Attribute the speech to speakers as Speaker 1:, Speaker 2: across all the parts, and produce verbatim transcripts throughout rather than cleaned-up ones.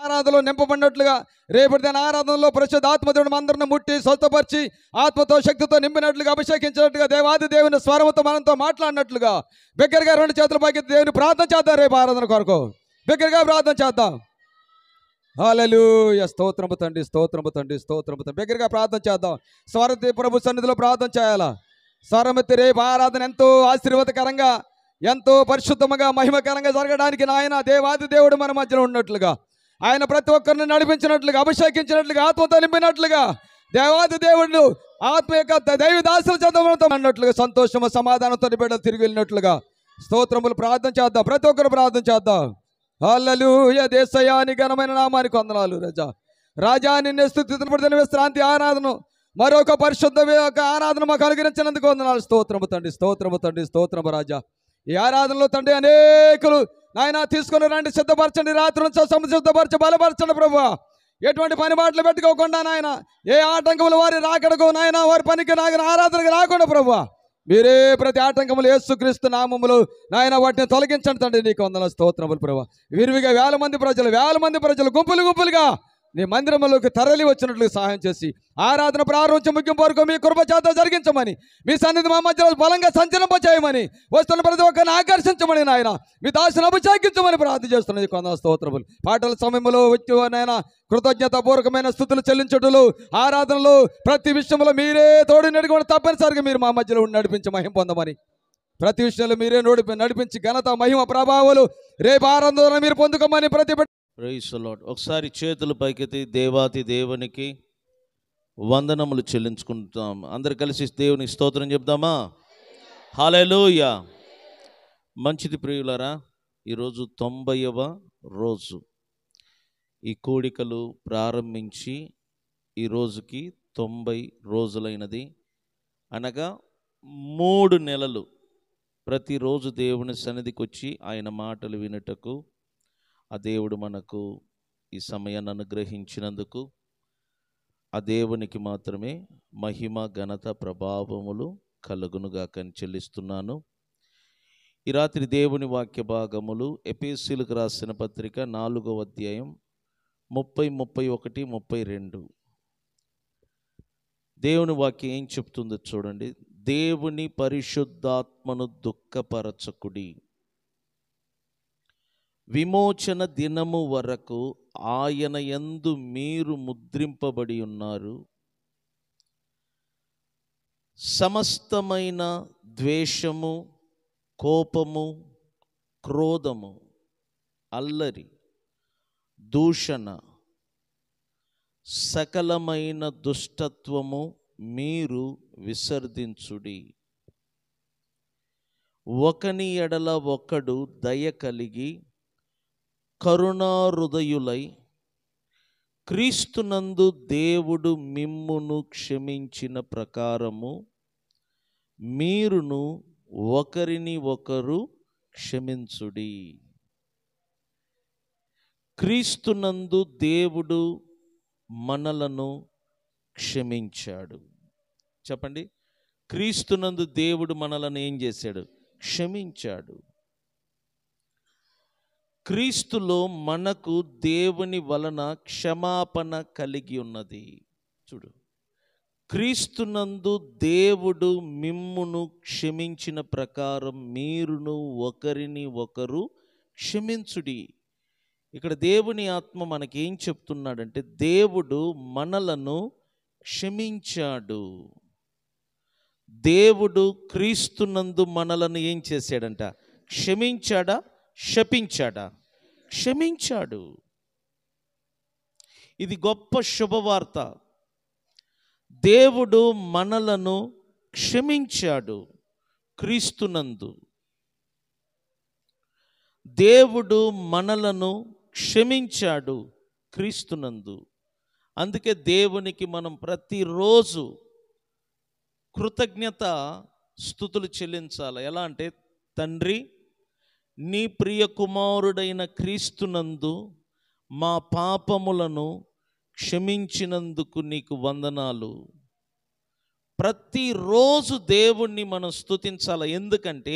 Speaker 1: ఆరాధనలో నింపబడినట్లుగా రేపటి దిన ఆరాధనలో పరిశుద్ధ ఆత్మదేవుడు అందరిని ముట్టి స్వస్థపరిచి ఆత్మతో శక్తితో నింపినట్లుగా అభిషేకించినట్లుగా దేవాది దేవుని స్వరముతో మనతో మాట్లాడినట్లుగా బిగ్గరగా రెండు చేతుల పైకి దేవుని ప్రార్థన చేద్దాం. రేపు ఆరాధన కొరకు బిగ్గరగా ప్రార్థన చేద్దాం. హల్లెలూయా. స్తోత్రము తండ్రి, స్తోత్రము తండ్రి, స్తోత్రము తండ్రి. బిగ్గరగా ప్రార్థన చేద్దాం. స్వరతి ప్రభు సన్నిధిలో ప్రార్థన చేయాలా. స్వరమెత్తి రేపు ఆరాధన ఎంతో ఆశీర్వాదకరంగా ఎంతో పరిశుద్ధముగా మహిమకరంగా జరగడానికి నాయన దేవాది దేవుడు మన మధ్యలో ఉన్నట్లుగా ఆయన ప్రతి ఒక్కరిని నడిపించినట్లుగా అభిషేకించినట్లుగా ఆత్మతో నింపినట్లుగా దేవాది దేవుడు ఆత్మ యొక్క దైవ దాసుల చదవడంతో అన్నట్లుగా సంతోషము సమాధానంతో బిడ్డలు తిరిగి వెళ్ళినట్లుగా స్తోత్రములు ప్రార్థన చేద్దాం. ప్రతి ఒక్కరు ప్రార్థన చేద్దాం. హల్లెలూయా. దేశయాని ఘనమైన నామానికి వందనాలు రాజా. రాజా నిన్ను స్తుతించబడిన విశ్రాంతి ఆరాధన మరొక పరిశుద్ధ యొక్క ఆరాధన మాకు అనుగ్రహించినందుకు వందనాలు. స్తోత్రము తండ్రి, స్తోత్రము తండ్రి, స్తోత్రము రాజా. ఈ ఆరాధనలో తండ్రి అనేకులు నాయన తీసుకుని రండి, సిద్ధపరచండి. రాత్రి నుంచి సంసిద్ధపరచ బలపరచండి ప్రభువా. ఎటువంటి పని బాటలు పెట్టుకోకుండా నాయన ఏ ఆటంకములు వారి రాకడకు నాయన వారి పనికి నాయన ఆరాధనకు రాకుండా ప్రభువా మీరే ప్రతి ఆటంకములు యేసుక్రీస్తు నామములు నాయన వాటిని తొలగించండి తండ్రి. నీకు వందనాలు స్తోత్రములు ప్రభువా. విరివిగా వేల మంది ప్రజలు వేల మంది ప్రజలు గుంపులు గుంపులుగా నీ మందిరంలోకి తరలి వచ్చినట్లు సహాయం చేసి ఆరాధన ప్రారంభించి ముగింపు వరకు మీ కృప చేత జరిగించమని, మీ సన్నిధి మా మధ్యలో బలంగా సంచలింప చేయమని, వస్తున్న ప్రతి ఒక్కరిని ఆకర్షించమని నాయన మీ దాసును అభిషేకించమని ప్రార్థన చేస్తున్నది. కొంత స్తోత్రములు. పాటల సమయంలో వచ్చి నాయన కృతజ్ఞత పూర్వకమైన స్థుతులు చెల్లించుటలు ఆరాధనలు ప్రతి విషయంలో మీరే తోడు నడుగుని తప్పనిసరిగా మీరు మా మధ్యలో నడిపించి మహిమ పొందమని, ప్రతి విషయంలో మీరే నడిపి నడిపించి ఘనత మహిమ ప్రభావాలు రేపు ఆరాధన మీరు పొందుకోమని ప్రతి
Speaker 2: ప్రైజ్ ది లార్డ్. ఒకసారి చేతులు పైకెత్తి దేవాతి దేవునికి వందనములు చెల్లించుకుంటాం. అందరు కలిసి దేవునికి స్తోత్రం చెప్దామా? హల్లెలూయా. మంచిది ప్రియులారా, ఈరోజు తొంభైవ రోజు. ఈ కోడికలు ప్రారంభించి ఈ రోజుకి తొంభై రోజులైనది. అనగా మూడు నెలలు ప్రతిరోజు దేవుని సన్నిధికి వచ్చి ఆయన మాటలు వినుటకు ఆ దేవుడు మనకు ఈ సమయాన్ని అనుగ్రహించినందుకు ఆ దేవునికి మాత్రమే మహిమ ఘనత ప్రభావములు కలుగునుగాక అని చెల్లిస్తున్నాను. ఈ రాత్రి దేవుని వాక్య భాగములు ఎఫెసీయులకు రాసిన పత్రిక నాలుగవ అధ్యాయం ముప్పై ముప్పై ఒకటి ముప్పై రెండు. దేవుని వాక్యం ఏం చెప్తుందో చూడండి. దేవుని పరిశుద్ధాత్మను దుఃఖపరచకుడి, విమోచన దినము వరకు ఆయన యందు మీరు ముద్రింపబడి ఉన్నారు. సమస్తమైన ద్వేషము, కోపము, క్రోధము, అల్లరి, దూషణ, సకలమైన దుష్టత్వము మీరు విసర్జించుడి. ఒకని ఎడల ఒకడు దయ కలిగి కరుణాహృదయులై క్రీస్తునందు దేవుడు మిమ్మును క్షమించిన ప్రకారము మీరును ఒకరిని ఒకరు క్షమించుడి. క్రీస్తునందు దేవుడు మనలను క్షమించాడు. చెప్పండి, క్రీస్తునందు దేవుడు మనలను ఏం చేశాడు? క్షమించాడు. క్రీస్తులో మనకు దేవుని వలన క్షమాపణ కలిగి ఉన్నది. చూడు, క్రీస్తునందు దేవుడు మిమ్మును క్షమించిన ప్రకారం మీరును ఒకరిని ఒకరు క్షమించుడి. ఇక్కడ దేవుని ఆత్మ మనకేం చెప్తున్నాడంటే దేవుడు మనలను క్షమించాడు. దేవుడు క్రీస్తునందు మనలను ఏం చేశాడంట? క్షమించాడా? శపించాడా? క్షమించాడు. ఇది గొప్ప శుభవార్త. దేవుడు మనలను క్షమించాడు క్రీస్తునందు. దేవుడు మనలను క్షమించాడు క్రీస్తునందు. అందుకే దేవునికి మనం ప్రతిరోజు కృతజ్ఞత స్తుతులు చెల్లించాలి. ఎలా అంటే, తండ్రి, నీ ప్రియ కుమారుడైన క్రీస్తునందు మా పాపములను క్షమించినందుకు నీకు వందనాలు. ప్రతిరోజు దేవుణ్ణి మనం స్తుతించాలి. ఎందుకంటే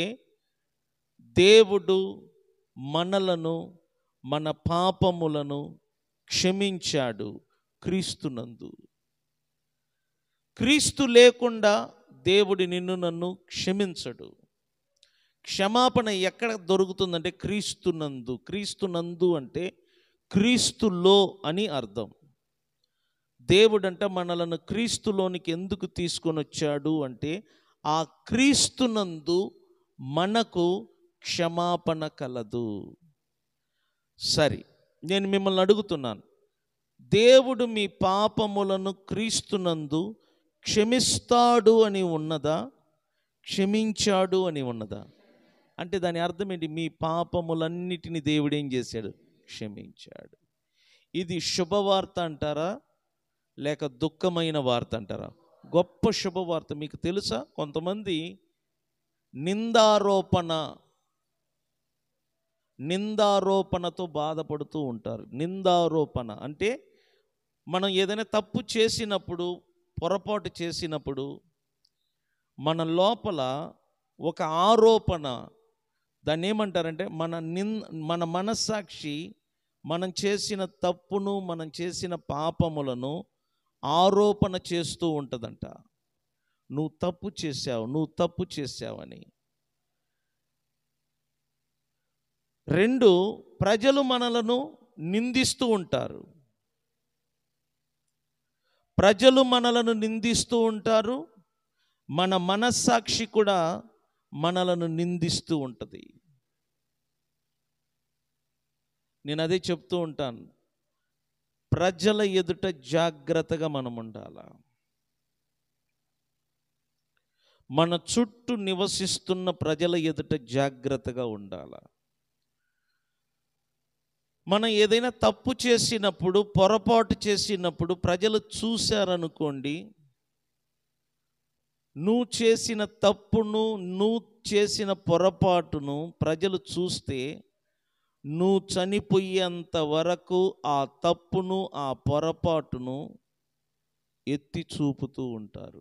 Speaker 2: దేవుడు మనలను, మన పాపములను క్షమించాడు క్రీస్తునందు. క్రీస్తు లేకుండా దేవుడు నిన్ను నన్ను క్షమించడు. క్షమాపణ ఎక్కడ దొరుకుతుందంటే క్రీస్తునందు. క్రీస్తునందు అంటే క్రీస్తులో అని అర్థం. దేవుడంట మనలను క్రీస్తులోనికి ఎందుకు తీసుకొని వచ్చాడు అంటే ఆ క్రీస్తునందు మనకు క్షమాపణ కలదు. సరే, నేను మిమ్మల్ని అడుగుతున్నాను, దేవుడు మీ పాపములను క్రీస్తునందు క్షమిస్తాడు అని ఉన్నదా, క్షమించాడు అని ఉన్నదా? అంటే దాని అర్థం ఏంటి? మీ పాపములన్నిటిని దేవుడు ఏం చేశాడు? క్షమించాడు. ఇది శుభవార్త అంటారా లేక దుఃఖమైన వార్త అంటారా? గొప్ప శుభవార్త. మీకు తెలుసా, కొంతమంది నిందారోపణ నిందారోపణతో బాధపడుతూ ఉంటారు. నిందారోపణ అంటే మనం ఏదైనా తప్పు చేసినప్పుడు, పొరపాటు చేసినప్పుడు మన లోపల ఒక ఆరోపణ, దాన్ని ఏమంటారంటే మన నిన్ మన మనస్సాక్షి మనం చేసిన తప్పును, మనం చేసిన పాపములను ఆరోపణ చేస్తూ ఉంటుందంట. నువ్వు తప్పు చేశావు, నువ్వు తప్పు చేశావని. రెండు, ప్రజలు మనలను నిందిస్తూ ఉంటారు. ప్రజలు మనలను నిందిస్తూ ఉంటారు. మన మనస్సాక్షి కూడా మనలను నిందిస్తూ ఉంటుంది. నేను అదే చెప్తూ ఉంటాను, ప్రజల ఎదుట జాగ్రత్తగా మనం ఉండాల. మన చుట్టూ నివసిస్తున్న ప్రజల ఎదుట జాగ్రత్తగా ఉండాల. మనం ఏదైనా తప్పు చేసినప్పుడు, పొరపాటు చేసినప్పుడు ప్రజలు చూశారనుకోండి, నువ్వు చేసిన తప్పును, నువ్వు చేసిన పొరపాటును ప్రజలు చూస్తే నువ్వు చనిపోయేంత వరకు ఆ తప్పును, ఆ పొరపాటును ఎత్తి చూపుతూ ఉంటారు.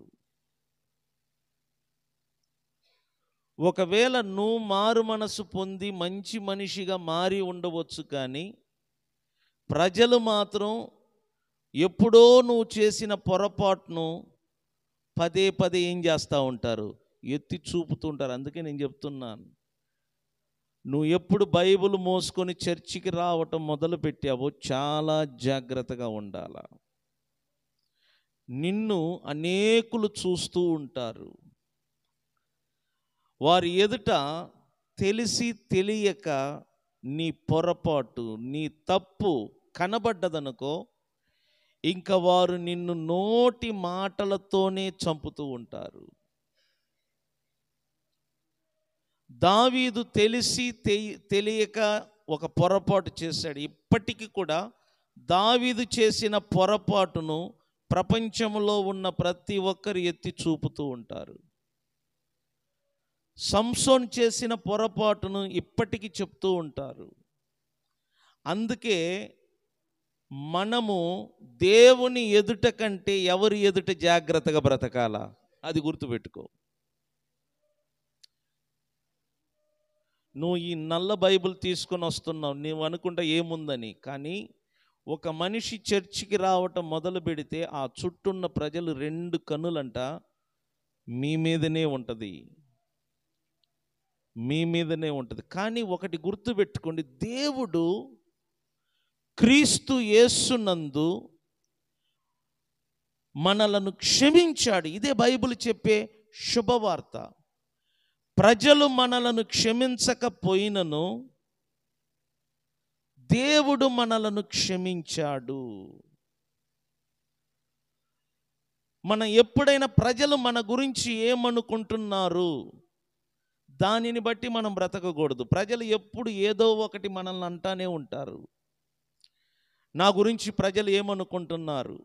Speaker 2: ఒకవేళ నువ్వు మారు మనసు పొంది మంచి మనిషిగా మారి ఉండవచ్చు, కానీ ప్రజలు మాత్రం ఎప్పుడో నువ్వు చేసిన పొరపాటును పదే పదే ఏం చేస్తూ ఉంటారు? ఎత్తి చూపుతూ ఉంటారు. అందుకే నేను చెప్తున్నాను, నువ్వు ఎప్పుడు బైబిల్ మోసుకొని చర్చికి రావటం మొదలు పెట్టావో చాలా జాగ్రత్తగా ఉండాల. నిన్ను అనేకులు చూస్తూ ఉంటారు. వారి ఎదుట తెలిసి తెలియక నీ పొరపాటు, నీ తప్పు కనబడ్డదనుకో, ఇంకా వారు నిన్ను నోటి మాటలతోనే చంపుతూ ఉంటారు. దావీదు తెలిసి తెలియక ఒక పొరపాటు చేశాడు. ఇప్పటికీ కూడా దావీదు చేసిన పొరపాటును ప్రపంచంలో ఉన్న ప్రతి ఒక్కరు ఎత్తి చూపుతూ ఉంటారు. సంసోన్ చేసిన పొరపాటును ఇప్పటికీ చెప్తూ ఉంటారు. అందుకే మనము దేవుని ఎదుట కంటే ఎవరి ఎదుట జాగ్రత్తగా బ్రతకాలా, అది గుర్తుపెట్టుకో. నువ్వు ఈ నల్ల బైబిల్ తీసుకొని వస్తున్నావు, నువ్వు అనుకుంటా ఏముందని, కానీ ఒక మనిషి చర్చికి రావటం మొదలు పెడితే ఆ చుట్టూన్న ప్రజలు రెండు కన్నులంట మీ మీదనే ఉంటుంది, మీ మీదనే ఉంటుంది. కానీ ఒకటి గుర్తుపెట్టుకోండి, దేవుడు క్రీస్తు యేసునందు మనలను క్షమించాడు. ఇదే బైబిల్ చెప్పే శుభవార్త. ప్రజలు మనలను క్షమించకపోయినను దేవుడు మనలను క్షమించాడు. మనం ఎప్పుడైనా ప్రజలు మన గురించి ఏమనుకుంటున్నారు దానిని బట్టి మనం బ్రతకకూడదు. ప్రజలు ఎప్పుడు ఏదో ఒకటి మనల్ని అంటానే ఉంటారు. నా గురించి ప్రజలు ఏమనుకుంటున్నారు?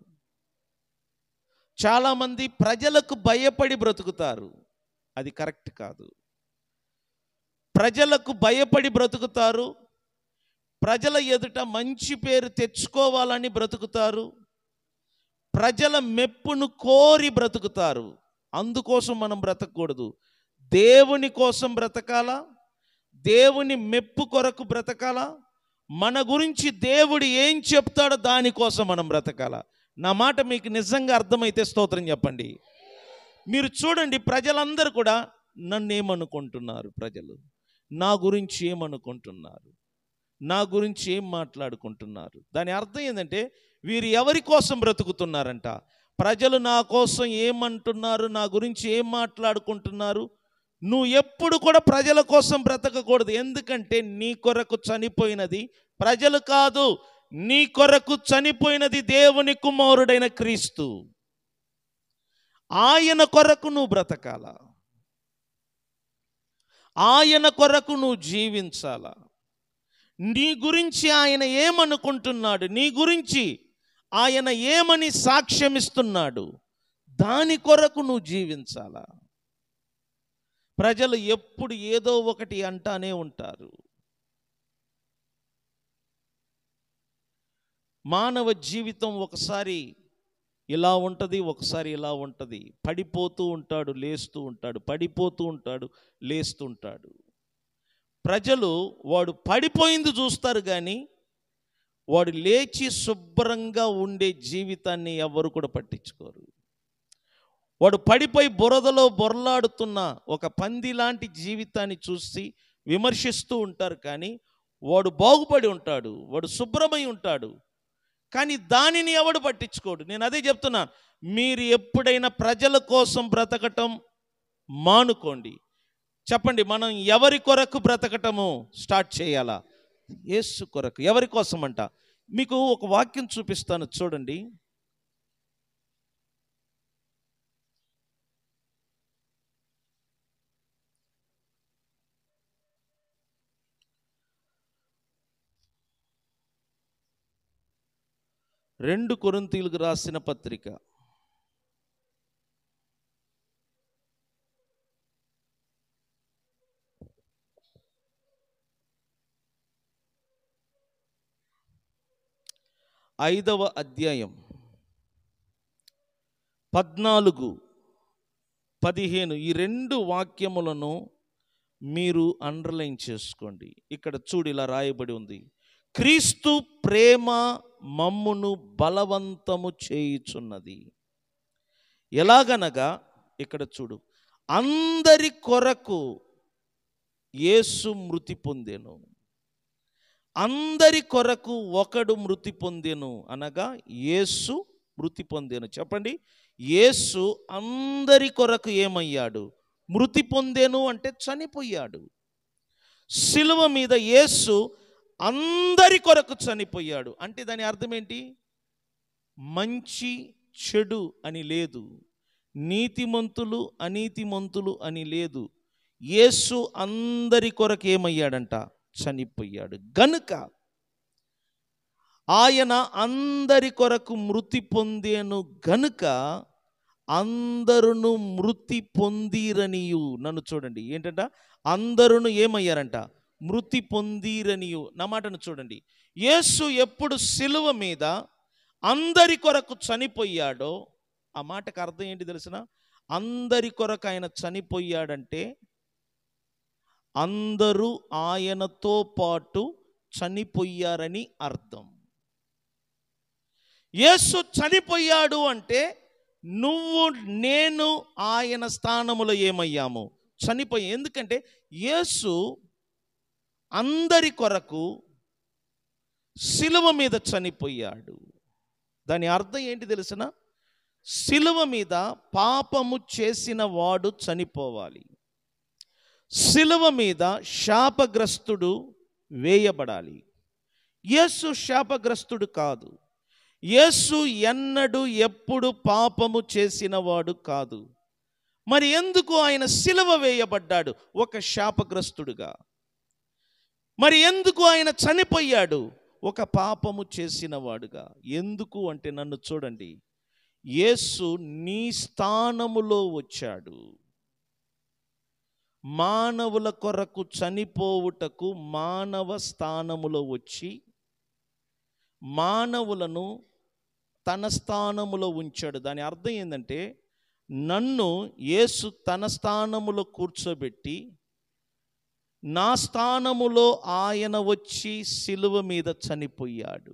Speaker 2: చాలామంది ప్రజలకు భయపడి బ్రతుకుతారు, అది కరెక్ట్ కాదు. ప్రజలకు భయపడి బ్రతుకుతారు, ప్రజల ఎదుట మంచి పేరు తెచ్చుకోవాలని బ్రతుకుతారు, ప్రజల మెప్పును కోరి బ్రతుకుతారు. అందుకోసం మనం బ్రతకూడదు. దేవుని కోసం బ్రతకాలా, దేవుని మెప్పు కొరకు బ్రతకాలా, మన గురించి దేవుడు ఏం చెప్తాడో దానికోసం మనం బ్రతకాల. నా మాట మీకు నిజంగా అర్థమైతే స్తోత్రం చెప్పండి. మీరు చూడండి, ప్రజలందరూ కూడా నన్ను ఏమనుకుంటున్నారు, ప్రజలు నా గురించి ఏమనుకుంటున్నారు, నా గురించి ఏం మాట్లాడుకుంటున్నారు. దాని అర్థం ఏంటంటే వీరు ఎవరి కోసం బ్రతుకుతున్నారంట? ప్రజలు నా కోసం ఏమంటున్నారు, నా గురించి ఏం మాట్లాడుకుంటున్నారు. నువ్వు ఎప్పుడు కూడా ప్రజల కోసం బ్రతకకూడదు. ఎందుకంటే నీ కొరకు చనిపోయినది ప్రజలు కాదు, నీ కొరకు చనిపోయినది దేవుని కుమారుడైన క్రీస్తు. ఆయన కొరకు నువ్వు బ్రతకాల, ఆయన కొరకు నువ్వు జీవించాల. నీ గురించి ఆయన ఏమనుకుంటున్నాడు, నీ గురించి ఆయన ఏమని సాక్ష్యమిస్తున్నాడు, దాని కొరకు నువ్వు జీవించాలా. ప్రజలు ఎప్పుడు ఏదో ఒకటి అంటానే ఉంటారు. మానవ జీవితం ఒకసారి ఇలా ఉంటుంది, ఒకసారి ఇలా ఉంటుంది. పడిపోతూ ఉంటాడు, లేస్తూ ఉంటాడు, పడిపోతూ ఉంటాడు, లేస్తూ ఉంటాడు. ప్రజలు వాడు పడిపోయింది చూస్తారు కానీ వాడు లేచి శుభ్రంగా ఉండే జీవితాన్ని ఎవరు కూడా పట్టించుకోరు. వాడు పడిపోయి బురదలో బొరలాడుతున్న ఒక పంది లాంటి జీవితాన్ని చూసి విమర్శిస్తూ ఉంటారు. కానీ వాడు బాగుపడి ఉంటాడు, వాడు శుభ్రమై ఉంటాడు, కానీ దానిని ఎవడు పట్టించుకోడు. నేను అదే చెప్తున్నా, మీరు ఎప్పుడైనా ప్రజల కోసం బ్రతకటం మానుకోండి. చెప్పండి, మనం ఎవరి కొరకు బ్రతకటము స్టార్ట్ చేయాలా? యేసు కొరకు. ఎవరి కోసం అంట? మీకు ఒక వాక్యం చూపిస్తాను చూడండి. రెండు కొరింథీయులకు రాసిన పత్రిక ఐదవ అధ్యాయం పద్నాలుగు పదిహేను ఈ రెండు వాక్యములను మీరు అండర్లైన్ చేసుకోండి. ఇక్కడ చూడు, ఇలా రాయబడి ఉంది, క్రీస్తు ప్రేమ మమ్మును బలవంతము చేయుచున్నది. ఎలాగనగా ఇక్కడ చూడు, అందరి కొరకు యేసు మృతి పొందెను, అందరి కొరకు ఒకడు మృతి పొందెను అనగా యేసు మృతి పొందెను. చెప్పండి, యేసు అందరి కొరకు ఏమయ్యాడు? మృతి పొందెను అంటే చనిపోయాడు. సిలువ మీద యేసు అందరి కొరకు చనిపోయాడు అంటే దాని అర్థం ఏంటి? మంచి చెడు అని లేదు, నీతిమంతులు అనీతిమంతులు అని లేదు. యేసు అందరి కొరకు ఏమయ్యాడంట? చనిపోయాడు. గనుక ఆయన అందరి కొరకు మృతి పొందేను గనుక అందరును మృతి పొందిరనియు. నన్ను చూడండి, ఏంటంట? అందరును ఏమయ్యారంట? మృతి పొందిరనియు. నా మాటను చూడండి, యేసు ఎప్పుడు సిలువ మీద అందరి కొరకు చనిపోయాడో ఆ మాటకు అర్థం ఏంటి తెలిసిన? అందరి కొరకు ఆయన చనిపోయాడంటే అందరూ ఆయనతో పాటు చనిపోయారని అర్థం. యేసు చనిపోయాడు అంటే నువ్వు నేను ఆయన స్థానములో ఏమయ్యాము? చనిపోయా. ఎందుకంటే యేసు అందరి కొరకు సిలువ మీద చనిపోయాడు. దాని అర్థం ఏంటి తెలిసిన? సిలువ మీద పాపము చేసిన వాడు చనిపోవాలి, సిలువ మీద శాపగ్రస్తుడు వేయబడాలి. యేసు శాపగ్రస్తుడు కాదు, యేసు ఎన్నడూ ఎప్పుడు పాపము చేసిన వాడు కాదు. మరి ఎందుకు ఆయన సిలువ వేయబడ్డాడు? ఒక శాపగ్రస్తుడుగా. మరి ఎందుకు ఆయన చనిపోయాడు? ఒక పాపము చేసిన వాడుగా. ఎందుకు అంటే నన్ను చూడండి, యేసు నీ స్థానములో వచ్చాడు. మానవుల కొరకు చనిపోవుటకు మానవ స్థానములో వచ్చి మానవులను తన స్థానములో ఉంచాడు. దాని అర్థం ఏంటంటే నన్ను యేసు తన స్థానములో కూర్చోబెట్టి నా స్థానములో ఆయన వచ్చి సిలువ మీద చనిపోయాడు.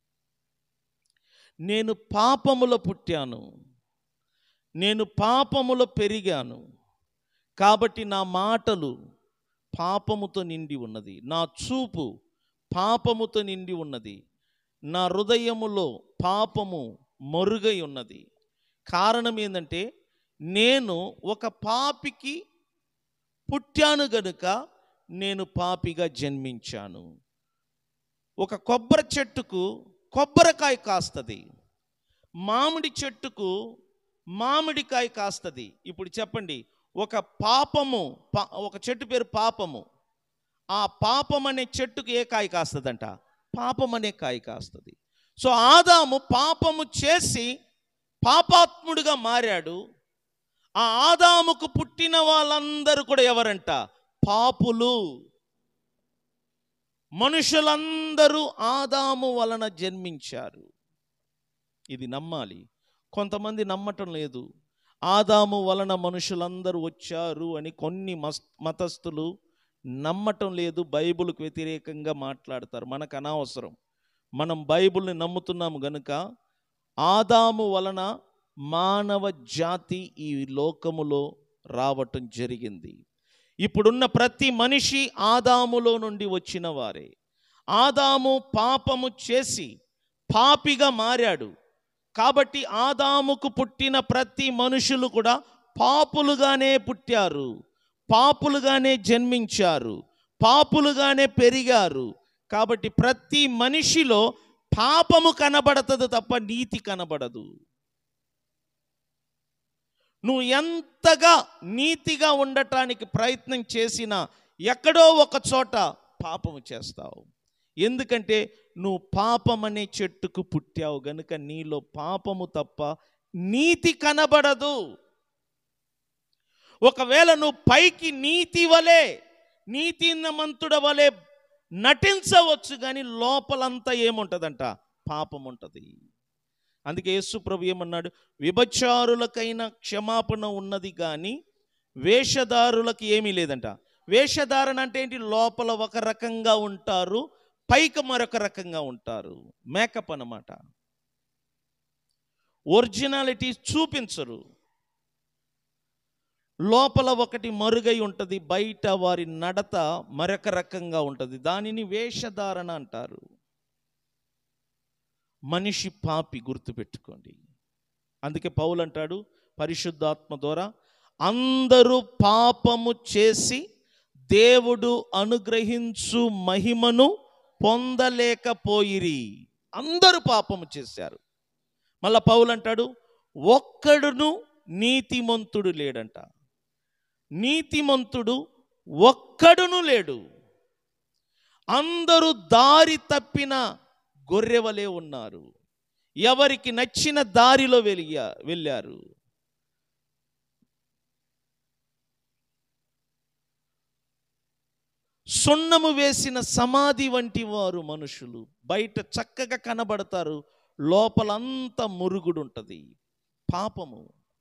Speaker 2: నేను పాపములో పుట్టాను, నేను పాపములో పెరిగాను, కాబట్టి నా మాటలు పాపముతో నిండి ఉన్నది, నా చూపు పాపముతో నిండి ఉన్నది, నా హృదయములో పాపము మరుగై ఉన్నది. కారణం ఏంటంటే నేను ఒక పాపికి పుట్టాను గనుక నేను పాపిగా జన్మించాను. ఒక కొబ్బరి చెట్టుకు కొబ్బరికాయ కాస్తుంది, మామిడి చెట్టుకు మామిడికాయ కాస్తుంది. ఇప్పుడు చెప్పండి, ఒక పాపము ఒక చెట్టు పేరు పాపము, ఆ పాపం అనే చెట్టుకు ఏ కాయ కాస్తుందంట? పాపం అనే కాయ కాస్తుంది. సో ఆదాము పాపము చేసి పాపాత్ముడిగా మారాడు. ఆ ఆదాముకు పుట్టిన వాళ్ళందరూ కూడా ఎవరంట? పాపులు. మనుషులందరూ ఆదాము వలన జన్మించారు. ఇది నమ్మాలి. కొంతమంది నమ్మటం లేదు. ఆదాము వలన మనుషులందరూ వచ్చారు అని కొన్ని మతస్థులు నమ్మటం లేదు, బైబిల్కు వ్యతిరేకంగా మాట్లాడతారు. మనకు అనవసరం. మనం బైబిల్ని నమ్ముతున్నాము గనుక ఆదాము వలన మానవ జాతి ఈ లోకములో రావటం జరిగింది. ఇప్పుడున్న ప్రతి మనిషి ఆదాములో నుండి వచ్చిన వారే. ఆదాము పాపము చేసి పాపిగా మారాడు. కాబట్టి ఆదాముకు పుట్టిన ప్రతి మనుషులు కూడా పాపులుగానే పుట్టారు, పాపులుగానే జన్మించారు, పాపులుగానే పెరిగారు. కాబట్టి ప్రతి మనిషిలో పాపము కనబడుతుంది తప్ప నీతి కనబడదు. నువ్వు ఎంతగా నీతిగా ఉండటానికి ప్రయత్నం చేసినా ఎక్కడో ఒక చోట పాపము చేస్తావు. ఎందుకంటే నువ్వు పాపం అనే చెట్టుకు పుట్టావు గనుక నీలో పాపము తప్ప నీతి కనబడదు. ఒకవేళ నువ్వు పైకి నీతి వలె నీతిమంతుడ వలె నటించవచ్చు, కానీ లోపలంతా ఏముంటుందంట? పాపం ఉంటుంది. అందుకే యేసు ప్రభు ఏమన్నాడు? వ్యభిచారులకైనా క్షమాపణ ఉన్నది కానీ వేషధారులకు ఏమీ లేదంట. వేషధారణ అంటే ఏంటి? లోపల ఒక రకంగా ఉంటారు, పైకి మరొక రకంగా ఉంటారు. మేకప్ అన్నమాట. ఒరిజినాలిటీ చూపించరు. లోపల ఒకటి మరుగై ఉంటుంది, బయట వారి నడత మరొక రకంగా ఉంటుంది. దానిని వేషధారణ అంటారు. మనిషి పాపి, గుర్తుపెట్టుకోండి. అందుకే పౌలు అంటాడు పరిశుద్ధాత్మ ద్వారా, అందరూ పాపము చేసి దేవుడు అనుగ్రహించు మహిమను పొందలేకపోయిరి. అందరూ పాపము చేశారు. మళ్ళా పౌలు అంటాడు ఒక్కడును నీతిమంతుడు లేడంట. నీతిమంతుడు ఒక్కడును లేడు. అందరూ దారి తప్పిన గొర్రెవలే ఉన్నారు. ఎవరికి నచ్చిన దారిలో వెలిగా వెళ్ళారు. సున్నము వేసిన సమాధి వంటి వారు మనుషులు. బయట చక్కగా కనబడతారు, లోపలంతా మురుగుడు ఉంటుంది, పాపము.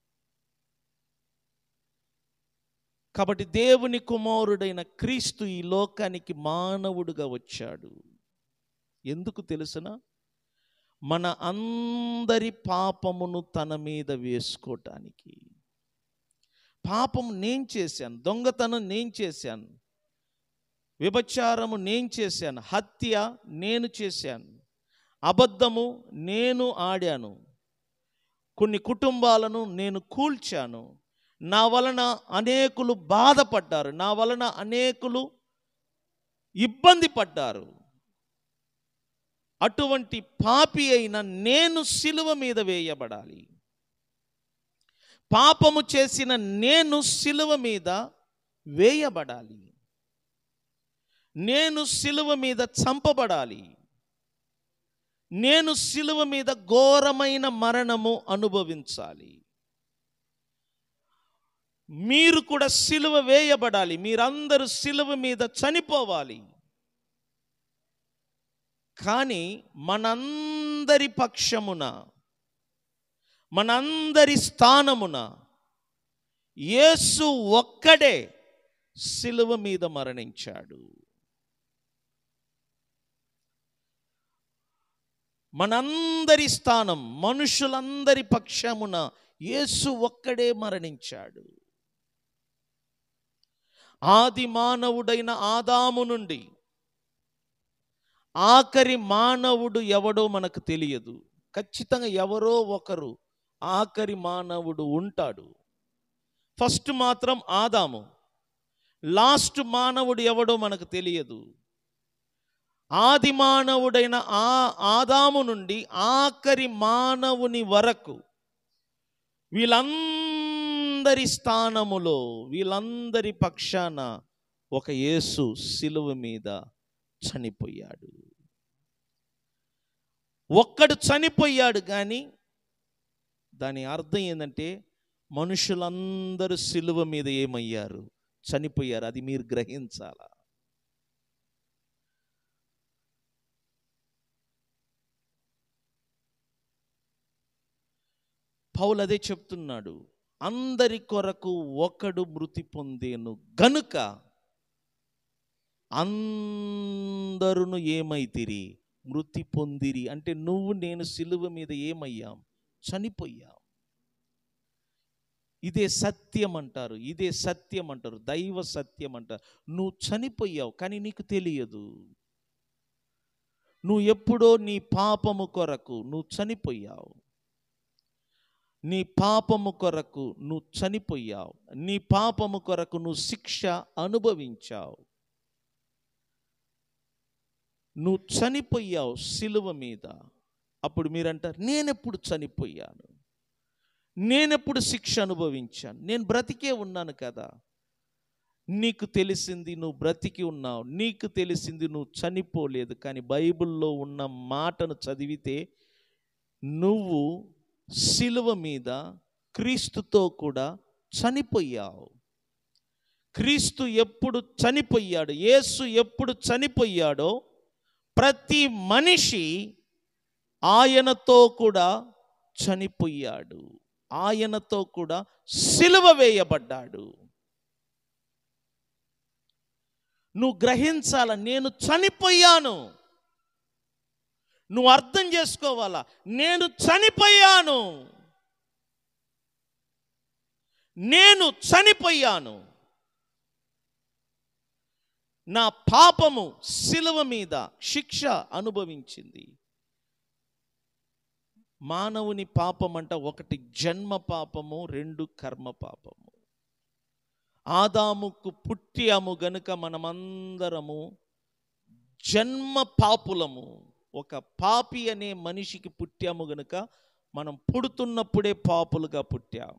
Speaker 2: కాబట్టి దేవుని కుమారుడైన క్రీస్తు ఈ లోకానికి మానవుడుగా వచ్చాడు. ఎందుకు తెలుసునా? మన అందరి పాపమును తన మీద వేసుకోవటానికి. పాపం నేను చేశాను, దొంగతనం నేను చేశాను, వ్యభిచారము నేను చేశాను, హత్య నేను చేశాను, అబద్ధము నేను ఆడాను, కొన్ని కుటుంబాలను నేను కూల్చాను, నా వలన అనేకులు బాధపడ్డారు, నా వలన అనేకులు ఇబ్బంది పడ్డారు. అటువంటి పాపి అయిన నేను సిలువ మీద వేయబడాలి. పాపము చేసిన నేను సిలువ మీద వేయబడాలి. నేను సిలువ మీద చంపబడాలి. నేను సిలువ మీద ఘోరమైన మరణము అనుభవించాలి. మీరు కూడా సిలువ వేయబడాలి. మీరందరూ సిలువ మీద చనిపోవాలి. కానీ మనందరి పక్షమున, మనందరి స్థానమున యేసు ఒక్కడే సిలువ మీద మరణించాడు. మనందరి స్థానం, మనుషులందరి పక్షమున యేసు ఒక్కడే మరణించాడు. ఆది మానవుడైన ఆదాము నుండి ఆఖరి మానవుడు ఎవడో మనకు తెలియదు. ఖచ్చితంగా ఎవరో ఒకరు ఆఖరి మానవుడు ఉంటాడు. ఫస్ట్ మాత్రం ఆదాము, లాస్ట్ మానవుడు ఎవడో మనకు తెలియదు. ఆది మానవుడైన ఆ ఆదాము నుండి ఆఖరి మానవుని వరకు వీళ్ళందరి స్థానములో, వీళ్ళందరి పక్షాన ఒక యేసు సిలువ మీద చనిపోయాడు. ఒక్కడు చనిపోయాడు, కానీ దాని అర్థం ఏంటంటే మనుషులందరూ సిలువ మీద ఏమయ్యారు? చనిపోయారు. అది మీరు గ్రహించాలా. పౌలు అదే చెప్తున్నాడు, అందరి కొరకు ఒకడు మృతి పొందేను గనుక అందరును ఏమైతిరి? మృతి పొందిరి. అంటే నువ్వు నేను సిలువ మీద ఏమయ్యాం? చనిపోయాం. ఇదే సత్యం అంటారు, ఇదే సత్యం అంటారు, దైవ సత్యం అంటారు. నువ్వు చనిపోయావు, కానీ నీకు తెలియదు. నువ్వు ఎప్పుడో నీ పాపము కొరకు నువ్వు చనిపోయావు. నీ పాపము కొరకు నువ్వు చనిపోయావు. నీ పాపము కొరకు నువ్వు శిక్ష అనుభవించావు. నువ్వు చనిపోయావు సిలువ మీద. అప్పుడు మీరంటారు, నేనెప్పుడు చనిపోయాను? నేనెప్పుడు శిక్ష అనుభవించాను? నేను బ్రతికే ఉన్నాను కదా. నీకు తెలిసింది నువ్వు బ్రతికి ఉన్నావు, నీకు తెలిసింది నువ్వు చనిపోలేదు. కానీ బైబిల్లో ఉన్న మాటను చదివితే నువ్వు సిలువ మీద క్రీస్తుతో కూడా చనిపోయావు. క్రీస్తు ఎప్పుడు చనిపోయాడు, యేసు ఎప్పుడు చనిపోయాడో ప్రతి మనిషి ఆయనతో కూడా చనిపోయాడు, ఆయనతో కూడా సిలువ వేయబడ్డాడు. నువ్వు గ్రహించాల, నేను చనిపోయాను. నువ్వు అర్థం చేసుకోవాలా, నేను చనిపోయాను, నేను చనిపోయాను. నా పాపము సిలువ మీద శిక్ష అనుభవించింది. మానవుని పాపం అంట, ఒకటి జన్మ పాపము, రెండు కర్మ పాపము. ఆదాముకు పుట్టాము గనుక మనమందరము జన్మ పాపులము. ఒక పాపి అనే మనిషికి పుట్టాము గనుక మనం పుడుతున్నప్పుడే పాపులుగా పుట్టాము.